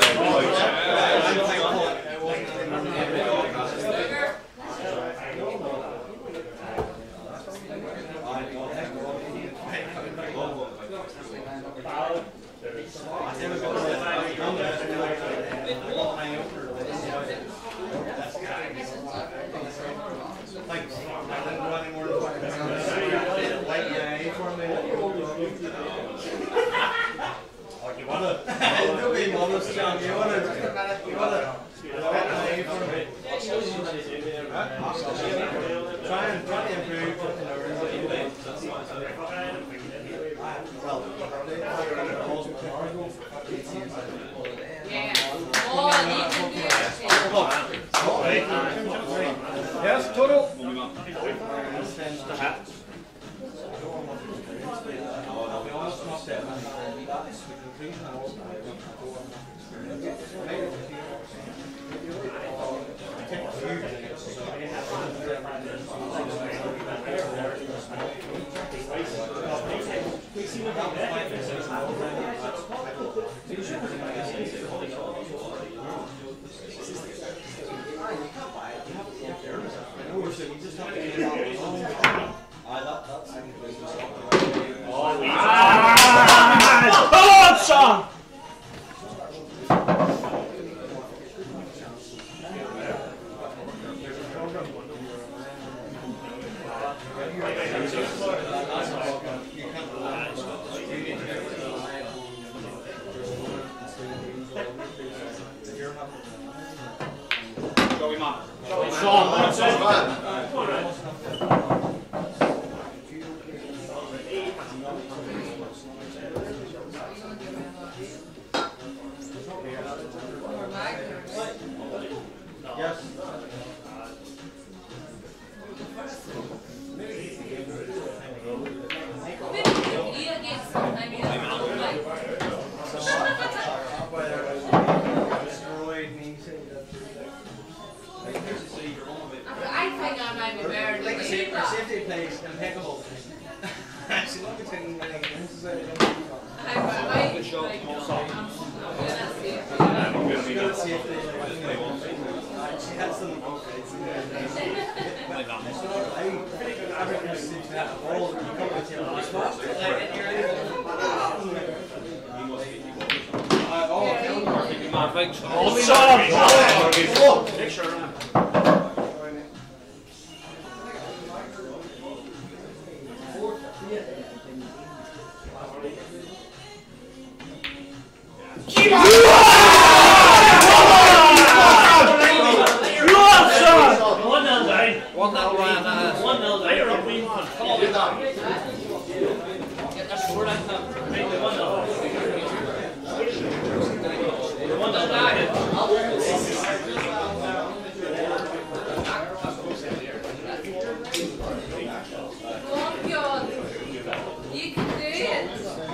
You wanna? Don't be modest, John. You wanna? You wanna? Try and try to improve.
Yes, total.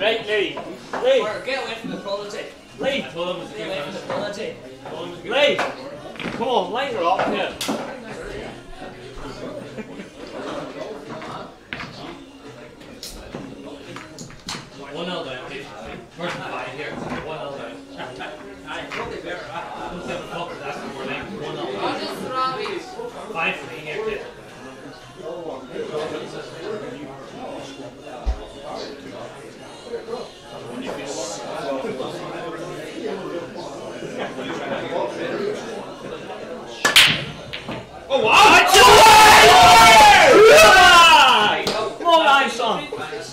Right, Lee. Lee.
Get away from the quality.
Lee.
Get away from the quality.
Lee. Come on, line her up here. One L down, please. First five here. One L down. Aye, probably better. Don't say the fuck that's the more like one L down.
I'll just throw it.
Five for me here, kid.
Oh wow!
Come on, nice son.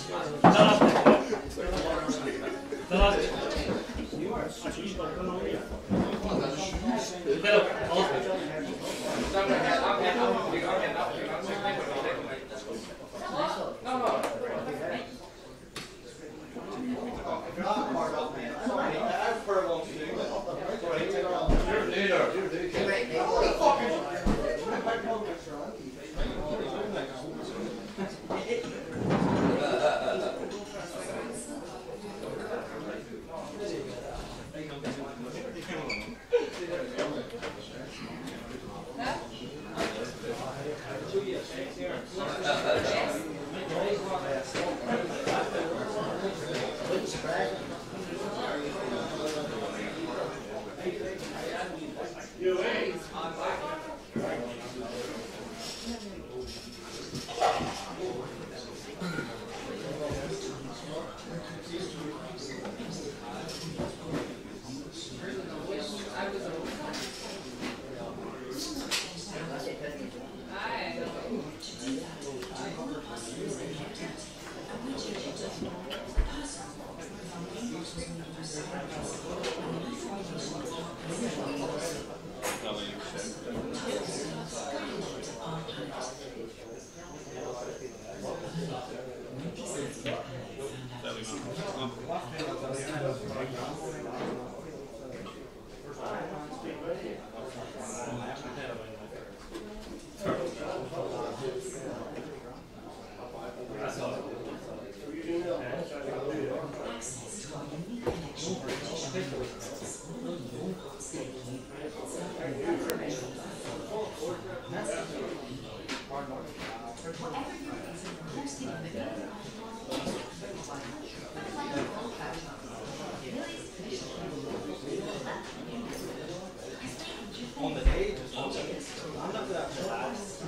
On the day, just I'm not that relaxed.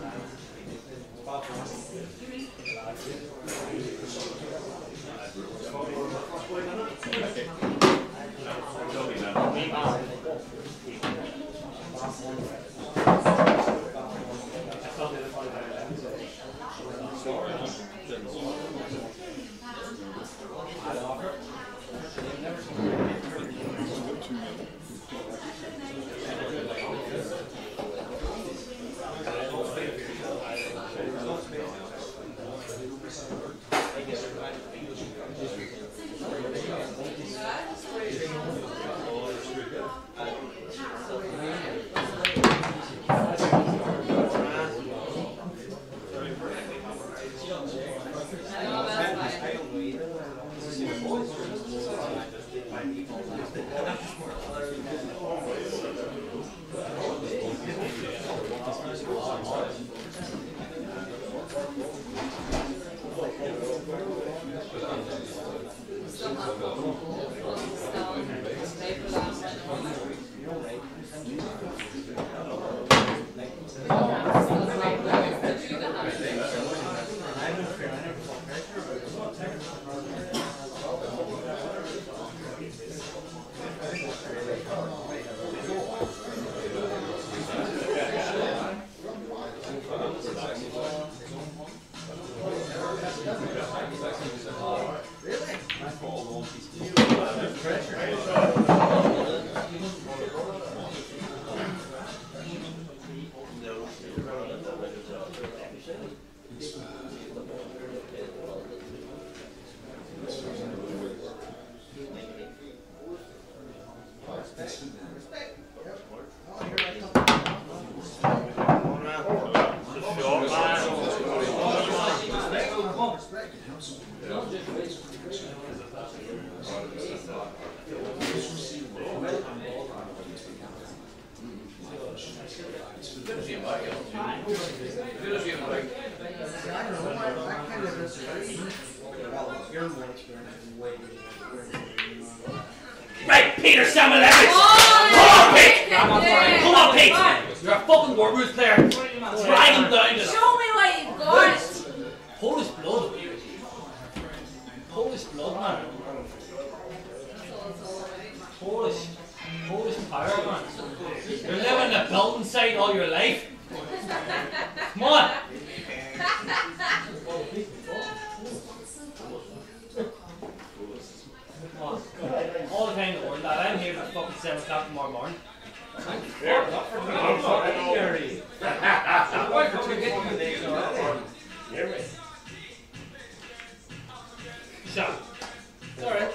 Right. on.
Respect and help support the
Don't just wait.
Good to see him back, yeah. Good to see him back.
See, I don't know, I, I kind of disagree. Well, you're more experienced in way.
Right, Peter Samuelevich! Come on, Pete! Come on, Pete! You're a fucking Warriors player. Drag him down to the
Show me what you've got.
Polish blood. Polish blood, man. Polish. Polish power, man. You're living in the building site all your life. Come on. Come on. All the time in the world, lad. I'm here at fucking seven o'clock tomorrow morning.
Yeah, not for me. I'm fucking dirty.
Why for two getting the days already?
Hear me?
Shot.
It's alright.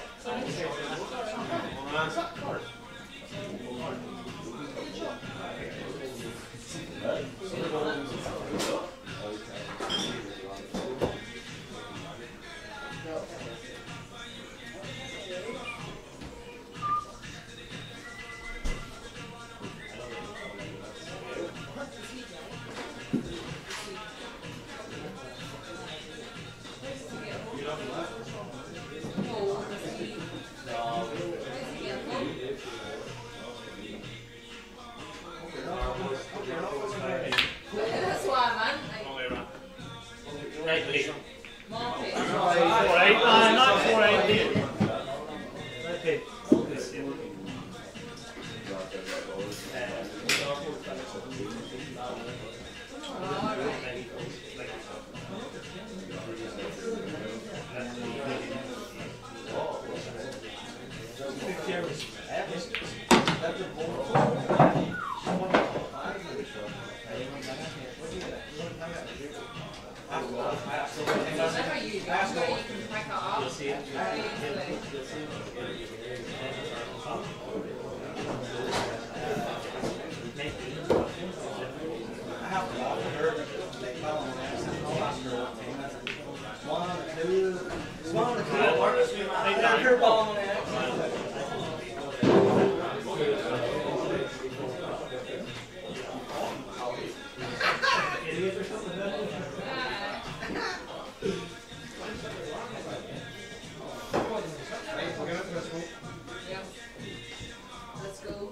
That's why, man.
Right, Pete.
Mom,
Alright, uh, not four eight. Right, Pete.
whatever you do, where you can pick it up.
You'll see it.
Very easily.
You'll see
I have to walk with her, like, well, I'll ask her what team that's it. One on the two, it's one on the two. I got her ball on the X. Idiot or something like that. Right, we're gonna let's go.
Yeah. Let's go.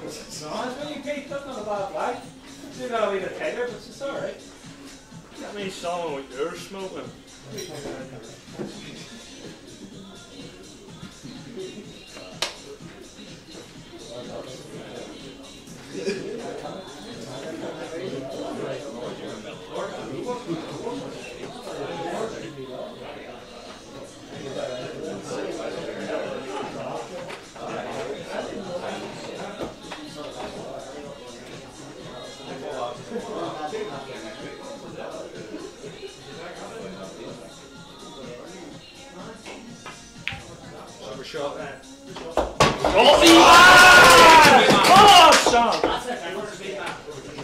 it's when you keep looking on the bad flag. You gotta leave it tighter, but it's alright.
That means someone with your smoking.
Shot then.
Oh, oh, son!
That's it, I want to be back.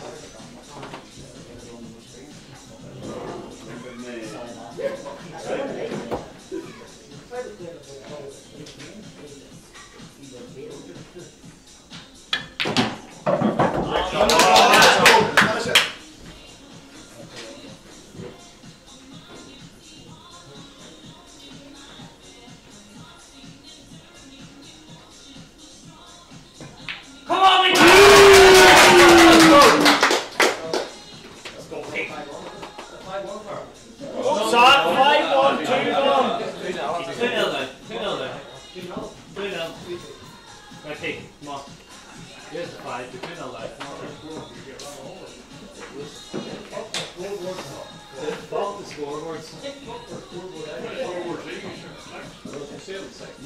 Come on, we
Shot, five, one, two, one.
two nil now. two nil now. two nil. Right, take. Come on. Here's the five. two nil now. Fuck the scoreboards.